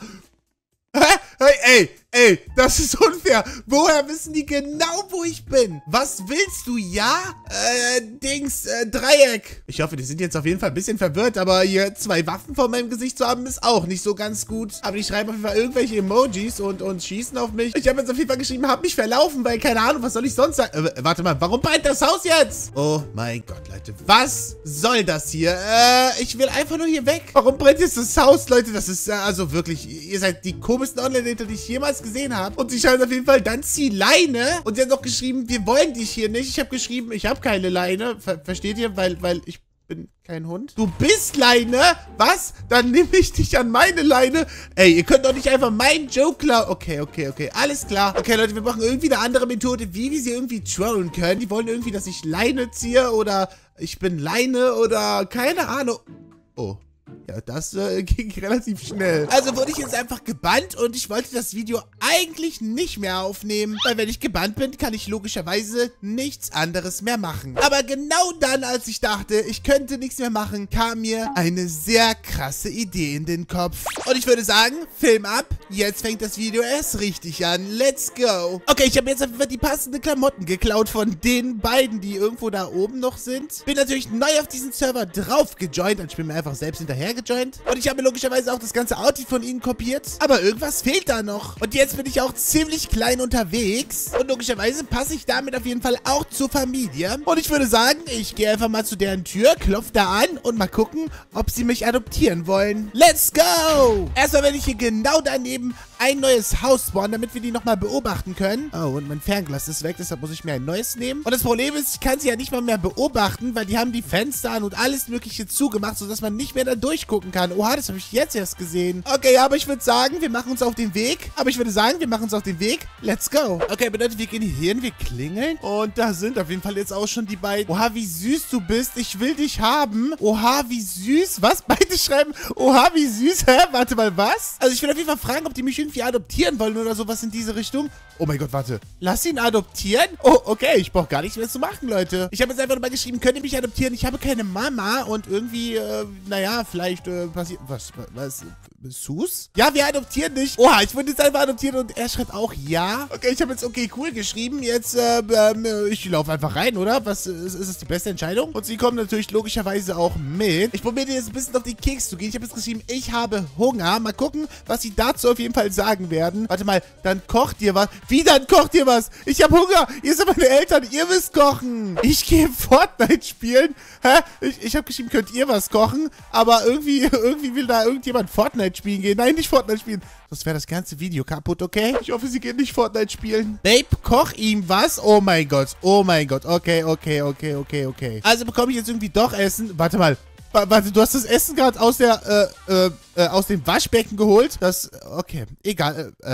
Hä? Hey, ey, ey, das ist unfair. Woher wissen die genau, wo ich bin? Was willst du, ja? Äh, Dings, äh, Dreieck. Ich hoffe, die sind jetzt auf jeden Fall ein bisschen verwirrt, aber hier zwei Waffen vor meinem Gesicht zu haben, ist auch nicht so ganz gut. Aber die schreiben auf jeden Fall irgendwelche Emojis und, und schießen auf mich. Ich habe jetzt auf jeden Fall geschrieben, hab mich verlaufen, weil keine Ahnung, was soll ich sonst sagen? Äh, warte mal, warum brennt das Haus jetzt? Oh mein Gott, Leute, was soll das hier? Äh, ich will einfach nur hier weg. Warum brennt jetzt das Haus, Leute? Das ist, äh, also wirklich, ihr seid die komischsten Online-Dater, die ich jemals gesehen habe. Und sie schreiben auf jeden Fall, dann zieh Leine. Und sie hat noch geschrieben, wir wollen dich hier nicht. Ich habe geschrieben, ich habe keine Leine. Ver versteht ihr? Weil, weil ich bin kein Hund. Du bist Leine? Was? Dann nehme ich dich an meine Leine. Ey, ihr könnt doch nicht einfach meinen Joke klauen. Okay, okay, okay. Alles klar. Okay, Leute, wir machen irgendwie eine andere Methode, wie wir sie irgendwie trollen können. Die wollen irgendwie, dass ich Leine ziehe oder ich bin Leine oder keine Ahnung. Oh. Ja, das äh, ging relativ schnell. Also wurde ich jetzt einfach gebannt und ich wollte das Video eigentlich nicht mehr aufnehmen. Weil wenn ich gebannt bin, kann ich logischerweise nichts anderes mehr machen. Aber genau dann, als ich dachte, ich könnte nichts mehr machen, kam mir eine sehr krasse Idee in den Kopf. Und ich würde sagen, Film ab. Jetzt fängt das Video erst richtig an. Let's go. Okay, ich habe jetzt einfach die passenden Klamotten geklaut von den beiden, die irgendwo da oben noch sind. Bin natürlich neu auf diesen Server drauf gejoint und ich bin mir einfach selbst hinterher gejoint. Und ich habe mir logischerweise auch das ganze Outfit von ihnen kopiert. Aber irgendwas fehlt da noch. Und jetzt bin ich auch ziemlich klein unterwegs. Und logischerweise passe ich damit auf jeden Fall auch zur Familie. Und ich würde sagen, ich gehe einfach mal zu deren Tür, klopfe da an und mal gucken, ob sie mich adoptieren wollen. Let's go! Erstmal werde ich hier genau daneben ein neues Haus spawnen, damit wir die nochmal beobachten können. Oh, und mein Fernglas ist weg, deshalb muss ich mir ein neues nehmen. Und das Problem ist, ich kann sie ja nicht mal mehr beobachten, weil die haben die Fenster an und alles mögliche zugemacht, sodass man nicht mehr da durchgucken kann. Oha, das habe ich jetzt erst gesehen. Okay, aber ich würde sagen, wir machen uns auf den Weg. Aber ich würde sagen, wir machen uns auf den Weg. Let's go. Okay, bedeutet, wir gehen hier hin, wir klingeln. Und da sind auf jeden Fall jetzt auch schon die beiden. Oha, wie süß du bist. Ich will dich haben. Oha, wie süß. Was? Beide schreiben, oha, wie süß. Hä? Warte mal, was? Also ich will auf jeden Fall fragen, ob die mich irgendwie adoptieren wollen oder sowas in diese Richtung. Oh mein Gott, warte. Lass ihn adoptieren? Oh, okay. Ich brauche gar nichts mehr zu machen, Leute. Ich habe jetzt einfach nur mal geschrieben, könnt ihr mich adoptieren? Ich habe keine Mama und irgendwie, äh, naja, vielleicht äh, passiert... Was? Was? Sus? Ja, wir adoptieren dich. Oha, ich wurde jetzt einfach adoptiert und er schreibt auch ja. Okay, ich habe jetzt okay, cool geschrieben. Jetzt, äh, äh, ich laufe einfach rein, oder? Was, ist, ist das die beste Entscheidung? Und sie kommen natürlich logischerweise auch mit. Ich probiere jetzt ein bisschen auf den Keks zu gehen. Ich habe jetzt geschrieben, ich habe Hunger. Mal gucken, was sie dazu auf jeden Fall sagen werden. Warte mal, dann kocht ihr was. Wie, dann kocht ihr was? Ich habe Hunger. Ihr seid meine Eltern. Ihr müsst kochen. Ich gehe Fortnite spielen. Hä? Ich, ich habe geschrieben, könnt ihr was kochen? Aber irgendwie, irgendwie will da irgendjemand Fortnite spielen gehen. Nein, nicht Fortnite spielen. Sonst wäre das ganze Video kaputt, okay? Ich hoffe, sie gehen nicht Fortnite spielen. Babe, koch ihm was? Oh mein Gott. Oh mein Gott. Okay, okay, okay, okay, okay. Also bekomme ich jetzt irgendwie doch Essen. Warte mal. Warte, du hast das Essen gerade aus der, äh, äh, äh, aus dem Waschbecken geholt? Das, okay. Egal, äh, ähm.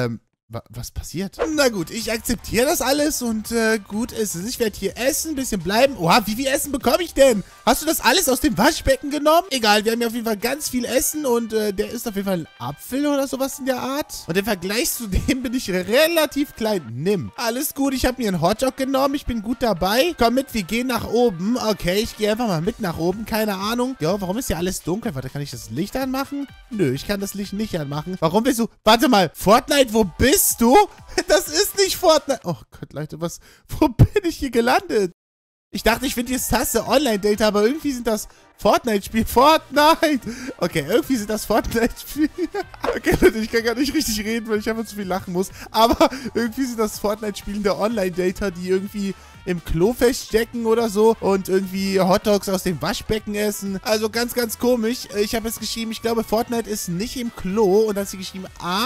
wa was passiert? Na gut, ich akzeptiere das alles und äh, gut ist es. Ich werde hier essen, ein bisschen bleiben. Oha, wie viel Essen bekomme ich denn? Hast du das alles aus dem Waschbecken genommen? Egal, wir haben hier auf jeden Fall ganz viel Essen und äh, der ist auf jeden Fall ein Apfel oder sowas in der Art. Und im Vergleich zu dem bin ich relativ klein. Nimm. Alles gut, ich habe mir einen Hotdog genommen. Ich bin gut dabei. Komm mit, wir gehen nach oben. Okay, ich gehe einfach mal mit nach oben. Keine Ahnung. Ja, warum ist hier alles dunkel? Warte, kann ich das Licht anmachen? Nö, ich kann das Licht nicht anmachen. Warum bist du... Warte mal, Fortnite, wo bist du? Das ist nicht Fortnite. Oh Gott, Leute, was... Wo bin ich hier gelandet? Ich dachte, ich finde jetzt Taste Online-Data, aber irgendwie sind das Fortnite-Spiel. Fortnite! Okay, irgendwie sind das Fortnite-Spiel. Okay, Leute, ich kann gar nicht richtig reden, weil ich einfach zu viel lachen muss. Aber irgendwie sind das Fortnite-Spiele der Online-Data, die irgendwie im Klo feststecken oder so und irgendwie Hotdogs aus dem Waschbecken essen. Also ganz, ganz komisch. Ich habe jetzt geschrieben, ich glaube, Fortnite ist nicht im Klo. Und dann hat sie geschrieben,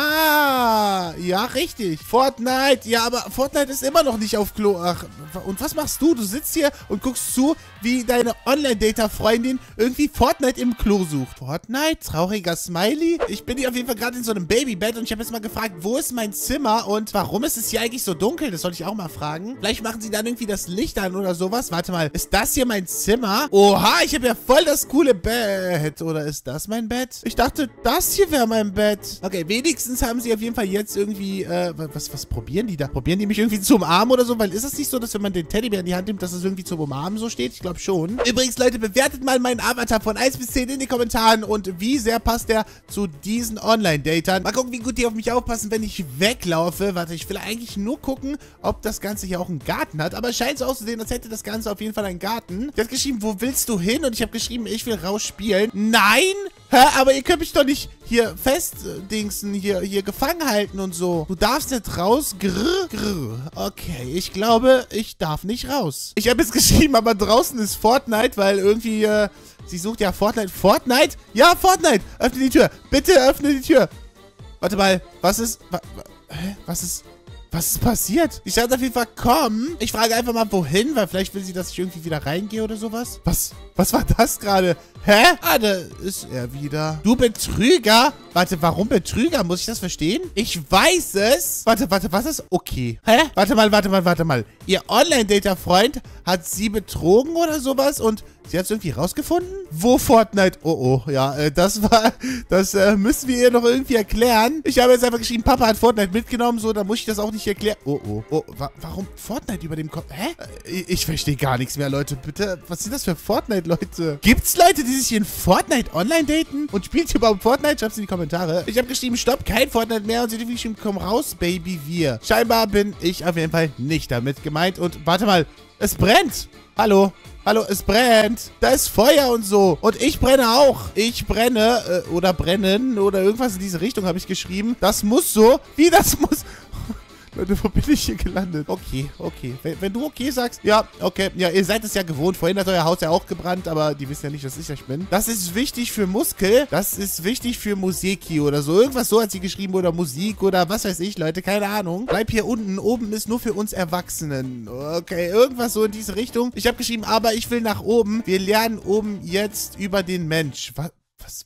ah, ja, richtig. Fortnite, ja, aber Fortnite ist immer noch nicht auf Klo. Ach, und was machst du? Du sitzt hier und guckst zu, wie deine Online-Data-Freundin irgendwie Fortnite im Klo sucht. Fortnite? Trauriger Smiley? Ich bin hier auf jeden Fall gerade in so einem Babybett und ich habe jetzt mal gefragt, wo ist mein Zimmer und warum ist es hier eigentlich so dunkel? Das sollte ich auch mal fragen. Vielleicht machen sie dann irgendwie das Licht an oder sowas. Warte mal, ist das hier mein Zimmer? Oha, ich habe ja voll das coole Bett. Oder ist das mein Bett? Ich dachte, das hier wäre mein Bett. Okay, wenigstens haben sie auf jeden Fall jetzt irgendwie, äh, was, was probieren die da? Probieren die mich irgendwie zu umarmen oder so? Weil ist es nicht so, dass wenn man den Teddybär in die Hand nimmt, dass es irgendwie zum Umarmen so steht? Ich glaube schon. Übrigens, Leute, bewertet mal meinen Avatar von eins bis zehn in den Kommentaren und wie sehr passt der zu diesen Online-Datern. Mal gucken, wie gut die auf mich aufpassen, wenn ich weglaufe. Warte, ich will eigentlich nur gucken, ob das Ganze hier auch einen Garten hat. Aber es scheint so auszusehen, als hätte das Ganze auf jeden Fall einen Garten. Der hat geschrieben, wo willst du hin? Und ich habe geschrieben, ich will raus spielen. Nein! Hä? Aber ihr könnt mich doch nicht hier festdingsen, hier, hier gefangen halten und so. Du darfst nicht raus. Grrr, grrr. Okay, ich glaube, ich darf nicht raus. Ich habe jetzt geschrieben, aber draußen ist Fortnite, weil irgendwie, äh, sie sucht ja Fortnite. Fortnite? Ja, Fortnite! Öffne die Tür. Bitte öffne die Tür. Warte mal, was ist... Wa, wa, hä? Was ist... Was ist passiert? Die stand auf jeden Fall kommen. Ich frage einfach mal, wohin, weil vielleicht will sie, dass ich irgendwie wieder reingehe oder sowas. Was? Was war das gerade? Hä? Ah, da ist er wieder. Du Betrüger? Warte, warum Betrüger? Muss ich das verstehen? Ich weiß es. Warte, warte, was ist? Okay. Hä? Warte mal, warte mal, warte mal. Ihr Online-Data-Freund hat sie betrogen oder sowas und sie hat es irgendwie rausgefunden? Wo Fortnite? Oh, oh, ja, äh, das war, das äh, müssen wir ihr noch irgendwie erklären. Ich habe jetzt einfach geschrieben, Papa hat Fortnite mitgenommen, so, da muss ich das auch nicht erklären. Oh, oh, oh, wa warum Fortnite über dem Kopf? Hä? Äh, ich, ich verstehe gar nichts mehr, Leute. Bitte, was sind das für Fortnite-Leute? Gibt's Leute, die sich hier in Fortnite online daten? Und spielt ihr überhaupt Fortnite? Schreibt's in die Kommentare. Ich habe geschrieben, stopp, kein Fortnite mehr. Und sie hat geschrieben, komm raus, Baby, wir. Scheinbar bin ich auf jeden Fall nicht damit gemeint. Und warte mal, es brennt. Hallo? Hallo, es brennt. Da ist Feuer und so. Und ich brenne auch. Ich brenne, äh, oder brennen, oder irgendwas in diese Richtung habe ich geschrieben. Das muss so. Wie das muss... Leute, wo bin ich hier gelandet? Okay, okay. Wenn, wenn du okay sagst, ja, okay. Ja, ihr seid es ja gewohnt. Vorhin hat euer Haus ja auch gebrannt, aber die wissen ja nicht, dass ich das bin. Das ist wichtig für Muskel. Das ist wichtig für Musiki oder so. Irgendwas so hat sie geschrieben oder Musik oder was weiß ich, Leute. Keine Ahnung. Bleib hier unten. Oben ist nur für uns Erwachsenen. Okay, irgendwas so in diese Richtung. Ich habe geschrieben, aber ich will nach oben. Wir lernen oben jetzt über den Mensch. Was? Was?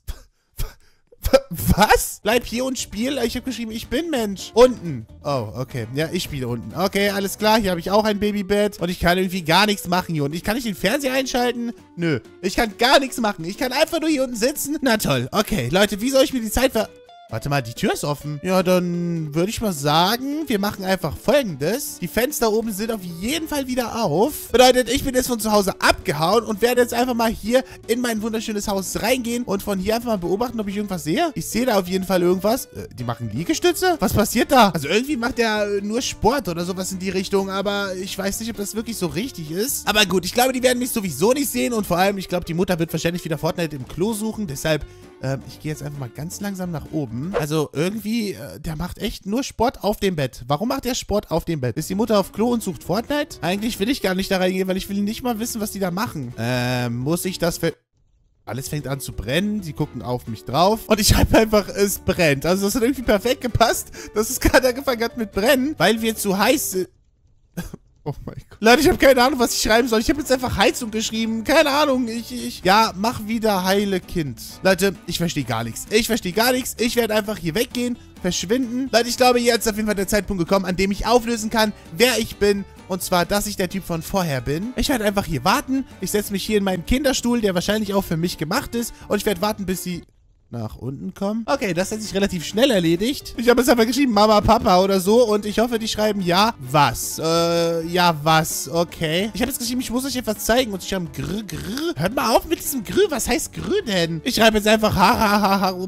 Was? Bleib hier und spiel. Ich habe geschrieben, ich bin Mensch. Unten. Oh, okay. Ja, ich spiele unten. Okay, alles klar. Hier habe ich auch ein Babybett. Und ich kann irgendwie gar nichts machen hier unten. Ich kann nicht den Fernseher einschalten. Nö. Ich kann gar nichts machen. Ich kann einfach nur hier unten sitzen. Na toll. Okay, Leute, wie soll ich mir die Zeit ver... Warte mal, die Tür ist offen. Ja, dann würde ich mal sagen, wir machen einfach Folgendes. Die Fenster oben sind auf jeden Fall wieder auf. Bedeutet, ich bin jetzt von zu Hause abgehauen und werde jetzt einfach mal hier in mein wunderschönes Haus reingehen und von hier einfach mal beobachten, ob ich irgendwas sehe. Ich sehe da auf jeden Fall irgendwas. Äh, die machen Liegestütze? Was passiert da? Also irgendwie macht der nur Sport oder sowas in die Richtung, aber ich weiß nicht, ob das wirklich so richtig ist. Aber gut, ich glaube, die werden mich sowieso nicht sehen und vor allem, ich glaube, die Mutter wird wahrscheinlich wieder Fortnite im Klo suchen. Deshalb, ähm, ich gehe jetzt einfach mal ganz langsam nach oben. Also irgendwie, äh, der macht echt nur Sport auf dem Bett. Warum macht der Sport auf dem Bett? Ist die Mutter auf Klo und sucht Fortnite? Eigentlich will ich gar nicht da reingehen, weil ich will nicht mal wissen, was die da machen. Ähm, muss ich das für... Alles fängt an zu brennen. Sie gucken auf mich drauf. Und ich schreibe einfach, es brennt. Also das hat irgendwie perfekt gepasst, dass es gerade angefangen hat mit brennen, weil wir zu heiß sind. Oh mein Gott. Leute, ich habe keine Ahnung, was ich schreiben soll. Ich habe jetzt einfach Heizung geschrieben. Keine Ahnung. Ich, ich... Ja, mach wieder heile Kind. Leute, ich verstehe gar nichts. Ich verstehe gar nichts. Ich werde einfach hier weggehen, verschwinden. Leute, ich glaube, jetzt ist auf jeden Fall der Zeitpunkt gekommen, an dem ich auflösen kann, wer ich bin. Und zwar, dass ich der Typ von vorher bin. Ich werde einfach hier warten. Ich setze mich hier in meinen Kinderstuhl, der wahrscheinlich auch für mich gemacht ist. Und ich werde warten, bis sie nach unten kommen. Okay, das hat sich relativ schnell erledigt. Ich habe jetzt einfach geschrieben, Mama, Papa oder so. Und ich hoffe, die schreiben ja, was. Äh, ja, was. Okay. Ich habe jetzt geschrieben, ich muss euch etwas zeigen. Und ich habe grr, grr. Hört mal auf mit diesem grr. Was heißt grr denn? Ich schreibe jetzt einfach ha, ha, ha, ha.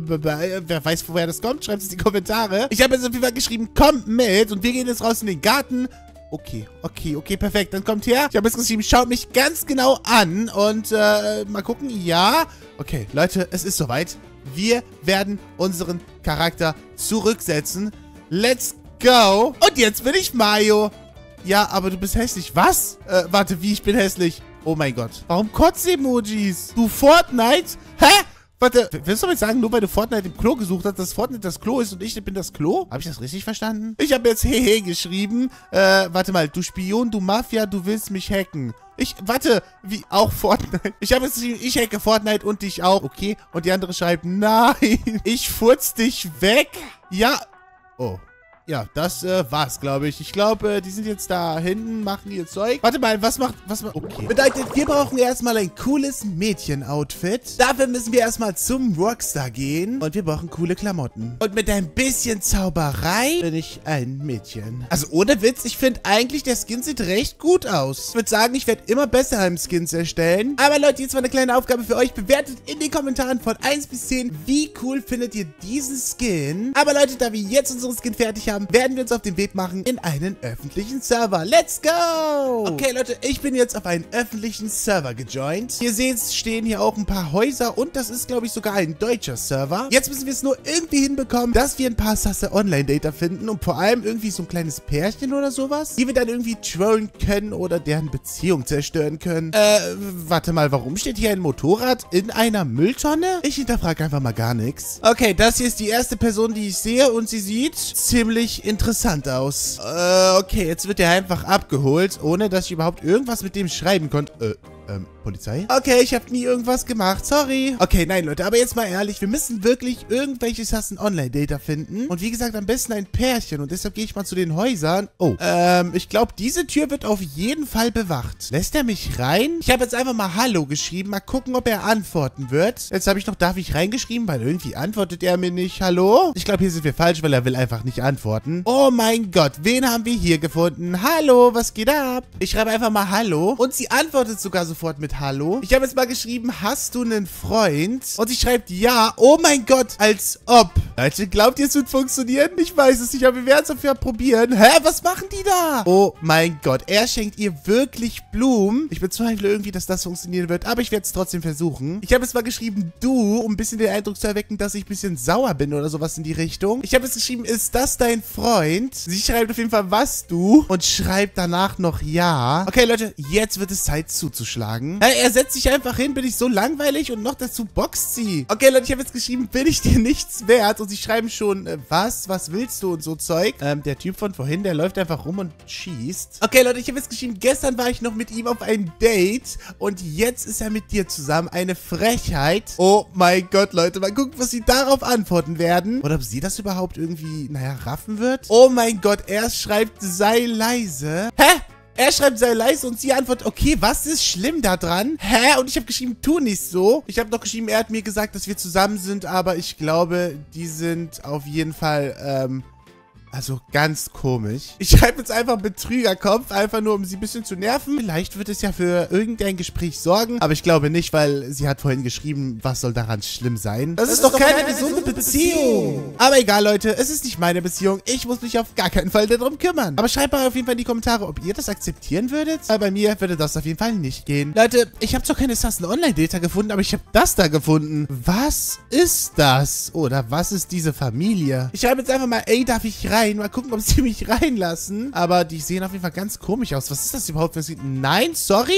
Wer weiß, woher das kommt, schreibt es in die Kommentare. Ich habe jetzt auf jeden Fall geschrieben, kommt mit. Und wir gehen jetzt raus in den Garten. Okay, okay, okay, perfekt. Dann kommt her. Ich habe jetzt geschrieben, schaut mich ganz genau an. Und äh, mal gucken. Ja. Okay, Leute, es ist soweit. Wir werden unseren Charakter zurücksetzen. Let's go. Und jetzt bin ich Mario. Ja, aber du bist hässlich. Was? Äh, warte, wie? Ich bin hässlich. Oh mein Gott. Warum Kotz-Emojis? Du Fortnite? Hä? Warte, willst du mir sagen, nur weil du Fortnite im Klo gesucht hast, dass Fortnite das Klo ist und ich bin das Klo? Habe ich das richtig verstanden? Ich habe jetzt Hehe geschrieben. Äh, warte mal, du Spion, du Mafia, du willst mich hacken. Ich, warte, wie, auch Fortnite. Ich habe jetzt geschrieben, ich hacke Fortnite und dich auch. Okay, und die andere schreibt, nein, ich furz dich weg. Ja, oh. Ja, das äh, war's, glaube ich. Ich glaube, äh, die sind jetzt da hinten, machen ihr Zeug. Warte mal, was macht, was macht, okay. Bedeutet, wir brauchen erstmal ein cooles Mädchen-Outfit. Dafür müssen wir erstmal zum Rockstar gehen. Und wir brauchen coole Klamotten. Und mit ein bisschen Zauberei bin ich ein Mädchen. Also ohne Witz, ich finde eigentlich, der Skin sieht recht gut aus. Ich würde sagen, ich werde immer besser im Skins erstellen. Aber Leute, jetzt mal eine kleine Aufgabe für euch. Bewertet in den Kommentaren von eins bis zehn, wie cool findet ihr diesen Skin. Aber Leute, da wir jetzt unseren Skin fertig haben, werden wir uns auf den Weg machen in einen öffentlichen Server. Let's go! Okay, Leute, ich bin jetzt auf einen öffentlichen Server gejoint. Ihr seht, stehen hier auch ein paar Häuser und das ist, glaube ich, sogar ein deutscher Server. Jetzt müssen wir es nur irgendwie hinbekommen, dass wir ein paar sasse Online-Data finden und vor allem irgendwie so ein kleines Pärchen oder sowas, die wir dann irgendwie trollen können oder deren Beziehung zerstören können. Äh, warte mal, warum steht hier ein Motorrad in einer Mülltonne? Ich hinterfrage einfach mal gar nichts. Okay, das hier ist die erste Person, die ich sehe und sie sieht ziemlich interessant aus. Äh, okay, jetzt wird er einfach abgeholt, ohne dass ich überhaupt irgendwas mit dem schreiben konnte. Äh, ähm, Polizei? Okay, ich habe nie irgendwas gemacht, sorry. Okay, nein, Leute, aber jetzt mal ehrlich, wir müssen wirklich irgendwelche sassen Online-Data finden. Und wie gesagt, am besten ein Pärchen. Und deshalb gehe ich mal zu den Häusern. Oh, ähm, ich glaube, diese Tür wird auf jeden Fall bewacht. Lässt er mich rein? Ich habe jetzt einfach mal Hallo geschrieben. Mal gucken, ob er antworten wird. Jetzt habe ich noch darf ich reingeschrieben, weil irgendwie antwortet er mir nicht. Hallo? Ich glaube, hier sind wir falsch, weil er will einfach nicht antworten. Oh mein Gott, wen haben wir hier gefunden? Hallo, was geht ab? Ich schreibe einfach mal Hallo. Und sie antwortet sogar sofort mit Hallo. Ich habe jetzt mal geschrieben, hast du einen Freund? Und sie schreibt ja. Oh mein Gott, als ob. Leute, glaubt ihr, es wird funktionieren? Ich weiß es nicht, aber wir werden es dafür probieren. Hä, was machen die da? Oh mein Gott, er schenkt ihr wirklich Blumen. Ich bezweifle irgendwie, dass das funktionieren wird, aber ich werde es trotzdem versuchen. Ich habe jetzt mal geschrieben, du, um ein bisschen den Eindruck zu erwecken, dass ich ein bisschen sauer bin oder sowas in die Richtung. Ich habe jetzt geschrieben, ist das dein Freund? Sie schreibt auf jeden Fall, was du? Und schreibt danach noch ja. Okay, Leute, jetzt wird es Zeit zuzuschlagen. Hey, er setzt sich einfach hin, bin ich so langweilig und noch dazu boxt sie. Okay, Leute, ich habe jetzt geschrieben, bin ich dir nichts wert? Und sie schreiben schon, äh, was? Was willst du und so Zeug? Ähm, der Typ von vorhin, der läuft einfach rum und schießt. Okay, Leute, ich habe jetzt geschrieben, gestern war ich noch mit ihm auf ein Date und jetzt ist er mit dir zusammen. Eine Frechheit. Oh mein Gott, Leute, mal gucken, was sie darauf antworten werden. Oder ob sie das überhaupt irgendwie, naja, raffen wird. Oh mein Gott, er schreibt, sei leise. Hä? Er schreibt, sei leise und sie antwortet, okay, was ist schlimm da dran? Hä? Und ich habe geschrieben, tu nicht so. Ich habe noch geschrieben, er hat mir gesagt, dass wir zusammen sind, aber ich glaube, die sind auf jeden Fall, ähm... also ganz komisch. Ich schreibe jetzt einfach Betrügerkopf, einfach nur, um sie ein bisschen zu nerven. Vielleicht wird es ja für irgendein Gespräch sorgen, aber ich glaube nicht, weil sie hat vorhin geschrieben, was soll daran schlimm sein? Das, das ist, ist doch keine, keine gesunde Beziehung. Beziehung. Aber egal, Leute, es ist nicht meine Beziehung. Ich muss mich auf gar keinen Fall darum kümmern. Aber schreibt mal auf jeden Fall in die Kommentare, ob ihr das akzeptieren würdet. Weil bei mir würde das auf jeden Fall nicht gehen. Leute, ich habe zwar keine sassen Online-Data gefunden, aber ich habe das da gefunden. Was ist das? Oder was ist diese Familie? Ich schreibe jetzt einfach mal, ey, darf ich rein? Mal gucken, ob sie mich reinlassen. Aber die sehen auf jeden Fall ganz komisch aus. Was ist das überhaupt für ein Skin? Nein, sorry.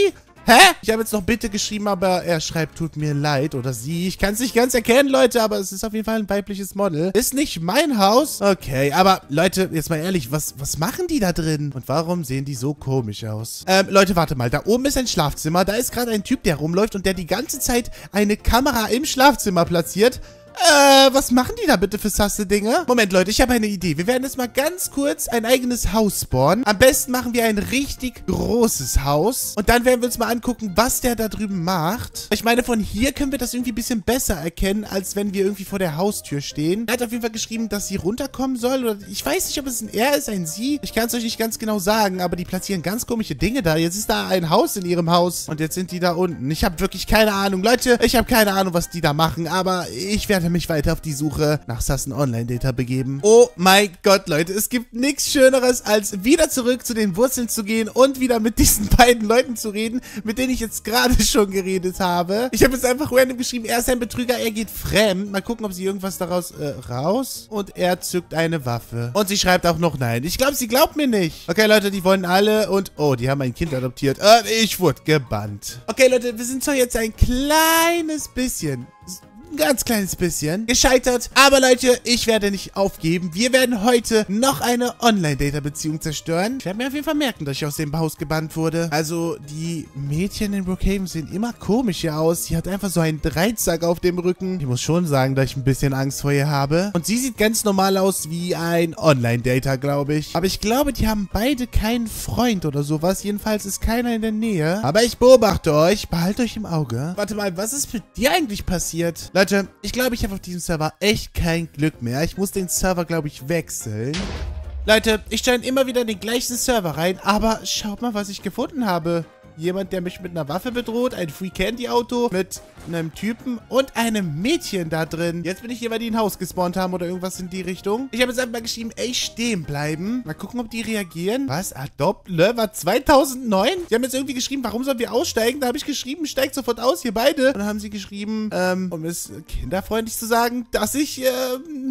Hä? Ich habe jetzt noch bitte geschrieben, aber er schreibt, tut mir leid. Oder sie. Ich kann es nicht ganz erkennen, Leute, aber es ist auf jeden Fall ein weibliches Model. Ist nicht mein Haus. Okay, aber Leute, jetzt mal ehrlich, was, was machen die da drin? Und warum sehen die so komisch aus? Ähm, Leute, warte mal. Da oben ist ein Schlafzimmer. Da ist gerade ein Typ, der rumläuft und der die ganze Zeit eine Kamera im Schlafzimmer platziert. Äh, was machen die da bitte für sasse Dinge? Moment, Leute, ich habe eine Idee. Wir werden jetzt mal ganz kurz ein eigenes Haus spawnen. Am besten machen wir ein richtig großes Haus. Und dann werden wir uns mal angucken, was der da drüben macht. Ich meine, von hier können wir das irgendwie ein bisschen besser erkennen, als wenn wir irgendwie vor der Haustür stehen. Er hat auf jeden Fall geschrieben, dass sie runterkommen soll. Oder ich weiß nicht, ob es ein er ist, ein sie. Ich kann es euch nicht ganz genau sagen, aber die platzieren ganz komische Dinge da. Jetzt ist da ein Haus in ihrem Haus. Und jetzt sind die da unten. Ich habe wirklich keine Ahnung. Leute, ich habe keine Ahnung, was die da machen. Aber ich werde mich weiter auf die Suche nach sassen Online-Data begeben. Oh mein Gott, Leute, es gibt nichts Schöneres, als wieder zurück zu den Wurzeln zu gehen und wieder mit diesen beiden Leuten zu reden, mit denen ich jetzt gerade schon geredet habe. Ich habe jetzt einfach random geschrieben, er ist ein Betrüger, er geht fremd. Mal gucken, ob sie irgendwas daraus äh, raus. Und er zückt eine Waffe. Und sie schreibt auch noch nein. Ich glaube, sie glaubt mir nicht. Okay, Leute, die wollen alle und oh, die haben ein Kind adoptiert. Äh, ich wurde gebannt. Okay, Leute, wir sind zwar jetzt ein kleines bisschen... Ein ganz kleines bisschen gescheitert. Aber Leute, ich werde nicht aufgeben. Wir werden heute noch eine Online-Data-Beziehung zerstören. Ich werde mir auf jeden Fall merken, dass ich aus dem Haus gebannt wurde. Also, die Mädchen in Brookhaven sehen immer komisch hier aus. Sie hat einfach so einen Dreizack auf dem Rücken. Ich muss schon sagen, dass ich ein bisschen Angst vor ihr habe. Und sie sieht ganz normal aus wie ein Online-Data, glaube ich. Aber ich glaube, die haben beide keinen Freund oder sowas. Jedenfalls ist keiner in der Nähe. Aber ich beobachte euch. Behaltet euch im Auge. Warte mal, was ist mit dir eigentlich passiert? Leute, ich glaube, ich habe auf diesem Server echt kein Glück mehr. Ich muss den Server, glaube ich, wechseln. Leute, ich scheine immer wieder in den gleichen Server rein, aber schaut mal, was ich gefunden habe. Jemand, der mich mit einer Waffe bedroht, ein Free Candy Auto mit einem Typen und einem Mädchen da drin. Jetzt bin ich hier, weil die ein Haus gespawnt haben oder irgendwas in die Richtung. Ich habe jetzt einfach mal geschrieben, ey, stehen bleiben. Mal gucken, ob die reagieren. Was? Adopt Lover zweitausendneun? Die haben jetzt irgendwie geschrieben, warum sollen wir aussteigen? Da habe ich geschrieben, steigt sofort aus, hier beide. Und dann haben sie geschrieben, ähm, um es kinderfreundlich zu sagen, dass ich, äh,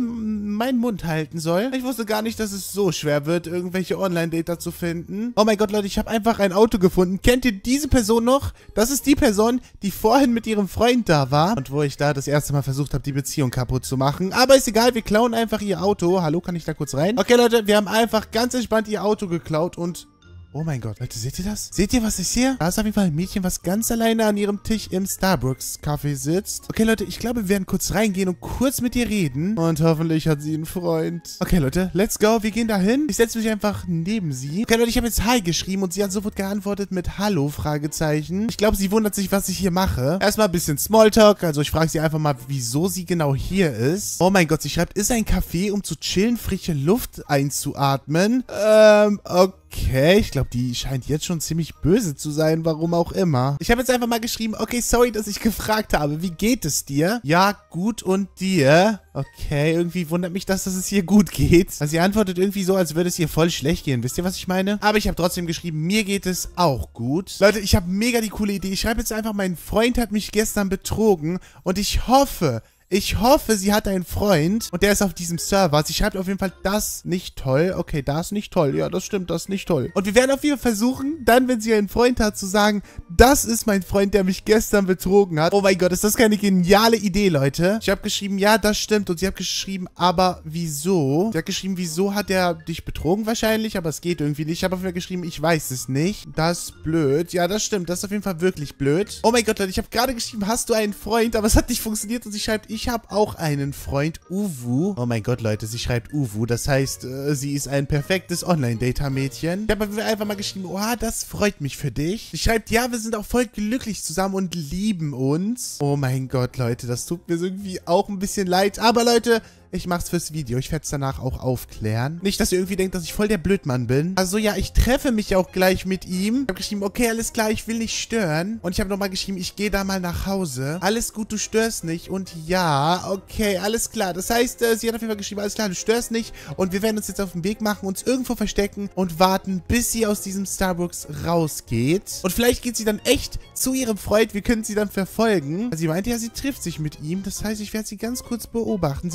meinen Mund halten soll. Ich wusste gar nicht, dass es so schwer wird, irgendwelche Online-Data zu finden. Oh mein Gott, Leute, ich habe einfach ein Auto gefunden. Kennt ihr diese Person noch? Das ist die Person, die vorhin mit ihrem Freund da war. Und wo ich da das erste Mal versucht habe, die Beziehung kaputt zu machen. Aber ist egal, wir klauen einfach ihr Auto. Hallo, kann ich da kurz rein? Okay, Leute, wir haben einfach ganz entspannt ihr Auto geklaut und... Oh mein Gott, Leute, seht ihr das? Seht ihr, was ich sehe? Da ist auf jeden Fall ein Mädchen, was ganz alleine an ihrem Tisch im Starbucks-Café sitzt. Okay, Leute, ich glaube, wir werden kurz reingehen und kurz mit ihr reden. Und hoffentlich hat sie einen Freund. Okay, Leute, let's go. Wir gehen da hin. Ich setze mich einfach neben sie. Okay, Leute, ich habe jetzt Hi geschrieben und sie hat sofort geantwortet mit Hallo, Fragezeichen. Ich glaube, sie wundert sich, was ich hier mache. Erstmal ein bisschen Smalltalk. Also ich frage sie einfach mal, wieso sie genau hier ist. Oh mein Gott, sie schreibt, ist ein Café, um zu chillen, frische Luft einzuatmen. Ähm, okay. Okay, ich glaube, die scheint jetzt schon ziemlich böse zu sein, warum auch immer. Ich habe jetzt einfach mal geschrieben, okay, sorry, dass ich gefragt habe, wie geht es dir? Ja, gut und dir? Okay, irgendwie wundert mich das, dass es hier gut geht. Also sie antwortet irgendwie so, als würde es ihr voll schlecht gehen. Wisst ihr, was ich meine? Aber ich habe trotzdem geschrieben, mir geht es auch gut. Leute, ich habe mega die coole Idee. Ich schreibe jetzt einfach, mein Freund hat mich gestern betrogen und ich hoffe... Ich hoffe, sie hat einen Freund und der ist auf diesem Server. Sie schreibt auf jeden Fall, das nicht toll. Okay, das nicht toll. Ja, das stimmt, das nicht toll. Und wir werden auf jeden Fall versuchen, dann, wenn sie einen Freund hat, zu sagen, das ist mein Freund, der mich gestern betrogen hat. Oh mein Gott, ist das keine geniale Idee, Leute? Ich habe geschrieben, ja, das stimmt. Und sie hat geschrieben, aber wieso? Sie hat geschrieben, wieso hat er dich betrogen wahrscheinlich? Aber es geht irgendwie nicht. Ich habe auf jeden Fall geschrieben, ich weiß es nicht. Das ist blöd. Ja, das stimmt. Das ist auf jeden Fall wirklich blöd. Oh mein Gott, Leute, ich habe gerade geschrieben, hast du einen Freund? Aber es hat nicht funktioniert und sie schreibt, ich habe auch einen Freund, Uwu. Oh mein Gott, Leute, sie schreibt Uwu. Das heißt, äh, sie ist ein perfektes Online-Data-Mädchen. Ich habe einfach mal geschrieben, oha, das freut mich für dich. Sie schreibt, ja, wir sind auch voll glücklich zusammen und lieben uns. Oh mein Gott, Leute, das tut mir irgendwie auch ein bisschen leid. Aber Leute... Ich mach's fürs Video. Ich werde es danach auch aufklären. Nicht, dass ihr irgendwie denkt, dass ich voll der Blödmann bin. Also ja, ich treffe mich auch gleich mit ihm. Ich habe geschrieben, okay, alles klar, ich will nicht stören. Und ich habe nochmal geschrieben, ich gehe da mal nach Hause. Alles gut, du störst nicht. Und ja, okay, alles klar. Das heißt, äh, sie hat auf jeden Fall geschrieben, alles klar, du störst nicht. Und wir werden uns jetzt auf den Weg machen, uns irgendwo verstecken und warten, bis sie aus diesem Starbucks rausgeht. Und vielleicht geht sie dann echt zu ihrem Freund. Wir können sie dann verfolgen. Also sie meinte ja, sie trifft sich mit ihm. Das heißt, ich werde sie ganz kurz beobachten. Sie steht immer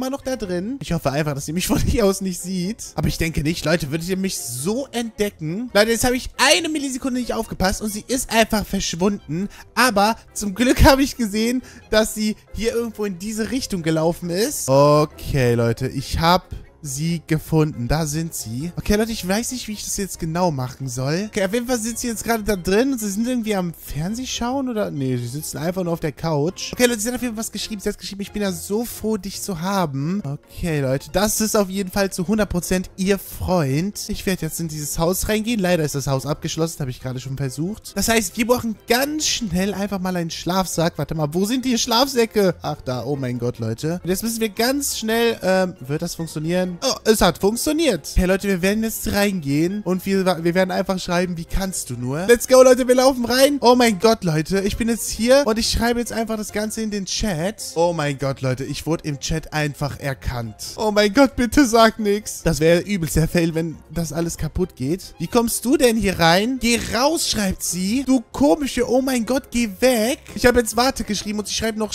immer noch da drin. Ich hoffe einfach, dass sie mich von hier aus nicht sieht. Aber ich denke nicht, Leute. Würdet ihr mich so entdecken? Leute, jetzt habe ich eine Millisekunde nicht aufgepasst und sie ist einfach verschwunden. Aber zum Glück habe ich gesehen, dass sie hier irgendwo in diese Richtung gelaufen ist. Okay, Leute. Ich habe sie gefunden. Da sind sie. Okay, Leute, ich weiß nicht, wie ich das jetzt genau machen soll. Okay, auf jeden Fall sind sie jetzt gerade da drin und sie sind irgendwie am Fernsehschauen oder? Nee, sie sitzen einfach nur auf der Couch. Okay, Leute, sie hat auf jeden Fall was geschrieben. Sie hat geschrieben, ich bin ja so froh, dich zu haben. Okay, Leute, das ist auf jeden Fall zu hundert Prozent ihr Freund. Ich werde jetzt in dieses Haus reingehen. Leider ist das Haus abgeschlossen, habe ich gerade schon versucht. Das heißt, wir brauchen ganz schnell einfach mal einen Schlafsack. Warte mal, wo sind die Schlafsäcke? Ach, da. Oh mein Gott, Leute. Und jetzt müssen wir ganz schnell, ähm, wird das funktionieren? Oh, es hat funktioniert. Okay, Leute, wir werden jetzt reingehen und wir, wir werden einfach schreiben, wie kannst du nur? Let's go, Leute, wir laufen rein. Oh mein Gott, Leute, ich bin jetzt hier und ich schreibe jetzt einfach das Ganze in den Chat. Oh mein Gott, Leute, ich wurde im Chat einfach erkannt. Oh mein Gott, bitte sag nichts. Das wäre übelst der Fail, wenn das alles kaputt geht. Wie kommst du denn hier rein? Geh raus, schreibt sie. Du komische, oh mein Gott, geh weg. Ich habe jetzt Warte geschrieben und sie schreibt noch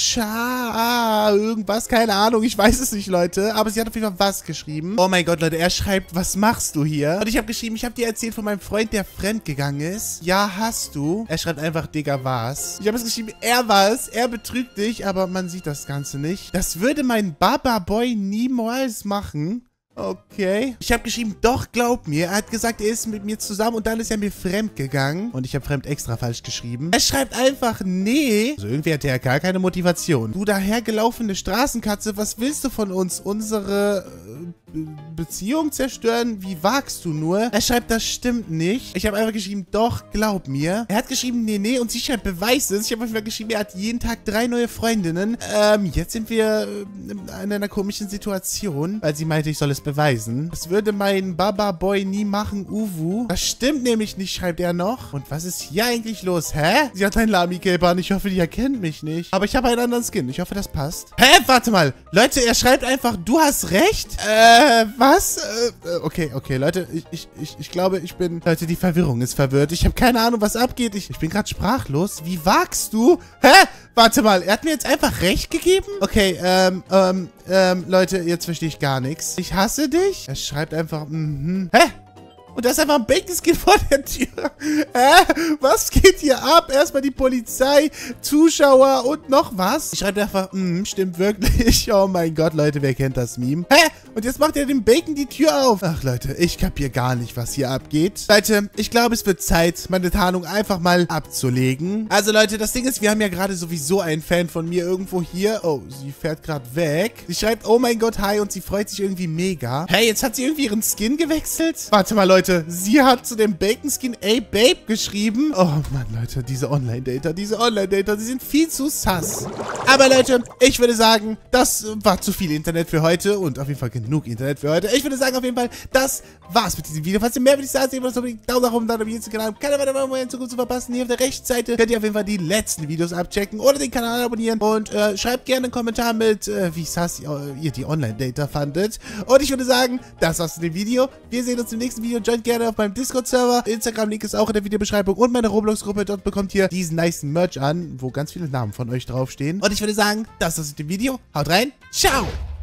Scha, irgendwas, keine Ahnung, ich weiß es nicht, Leute. Aber sie hat auf jeden Fall was geschrieben. Oh mein Gott, Leute, er schreibt, was machst du hier? Und ich habe geschrieben, ich habe dir erzählt von meinem Freund, der fremdgegangen ist. Ja, hast du. Er schreibt einfach, Digga, was? Ich habe es geschrieben, er war's. Er betrügt dich, aber man sieht das Ganze nicht. Das würde mein Baba-Boy niemals machen. Okay. Ich habe geschrieben, doch, glaub mir. Er hat gesagt, er ist mit mir zusammen und dann ist er mir fremd gegangen. Und ich habe fremd extra falsch geschrieben. Er schreibt einfach, nee. Also irgendwie hat er gar keine Motivation. Du dahergelaufene Straßenkatze, was willst du von uns? Unsere äh, Beziehung zerstören? Wie wagst du nur? Er schreibt, das stimmt nicht. Ich habe einfach geschrieben, doch, glaub mir. Er hat geschrieben, nee, nee. Und sie schreibt, beweis es. Ich habe einfach geschrieben, er hat jeden Tag drei neue Freundinnen. Ähm, jetzt sind wir äh, in einer komischen Situation, weil sie meinte, ich soll es beweisen. Das würde mein Baba-Boy nie machen, Uwu. Das stimmt nämlich nicht, schreibt er noch. Und was ist hier eigentlich los? Hä? Sie hat ein Lami-Gelb an. Ich hoffe, die erkennt mich nicht. Aber ich habe einen anderen Skin. Ich hoffe, das passt. Hä? Warte mal. Leute, er schreibt einfach, du hast recht. Äh, was? Äh, okay, okay, Leute. Ich, ich, ich, ich glaube, ich bin... Leute, die Verwirrung ist verwirrt. Ich habe keine Ahnung, was abgeht. Ich, ich bin gerade sprachlos. Wie wagst du? Hä? Warte mal, er hat mir jetzt einfach recht gegeben? Okay, ähm, ähm, ähm, Leute, jetzt verstehe ich gar nichts. Ich hasse dich? Er schreibt einfach, mhm. Hä? Und da ist einfach ein Bacon-Skin vor der Tür. Hä? Was geht hier ab? Erstmal die Polizei, Zuschauer und noch was. Ich schreibe einfach, mm, stimmt wirklich. Oh mein Gott, Leute, wer kennt das Meme? Hä? Und jetzt macht er dem Bacon die Tür auf. Ach, Leute, ich kapier gar nicht, was hier abgeht. Leute, ich glaube, es wird Zeit, meine Tarnung einfach mal abzulegen. Also, Leute, das Ding ist, wir haben ja gerade sowieso einen Fan von mir irgendwo hier. Oh, sie fährt gerade weg. Sie schreibt, oh mein Gott, hi, und sie freut sich irgendwie mega. Hey, jetzt hat sie irgendwie ihren Skin gewechselt? Warte mal, Leute. Sie hat zu dem Bacon-Skin, ey, Babe, geschrieben. Oh, Mann, Leute, diese Online-Dater, diese Online-Dater, die sind viel zu sass. Aber, Leute, ich würde sagen, das war zu viel Internet für heute und auf jeden Fall genug Internet für heute. Ich würde sagen, auf jeden Fall, das war's mit diesem Video. Falls ihr mehr Videos seht, lasst einen Daumen nach oben, dann auf jeden Kanal. Keine weiteren Videos in Zukunft zu verpassen. Hier auf der rechten Seite könnt ihr auf jeden Fall die letzten Videos abchecken oder den Kanal abonnieren und äh, schreibt gerne einen Kommentar mit, äh, wie sass ihr, ihr die Online-Dater fandet. Und ich würde sagen, das war's mit dem Video. Wir sehen uns im nächsten Video. Joint gerne auf meinem Discord-Server. Instagram-Link ist auch in der Videobeschreibung und meine Roblox-Gruppe. Dort bekommt ihr diesen nice Merch an, wo ganz viele Namen von euch draufstehen. Und ich würde sagen, das war's mit dem Video. Haut rein. Ciao!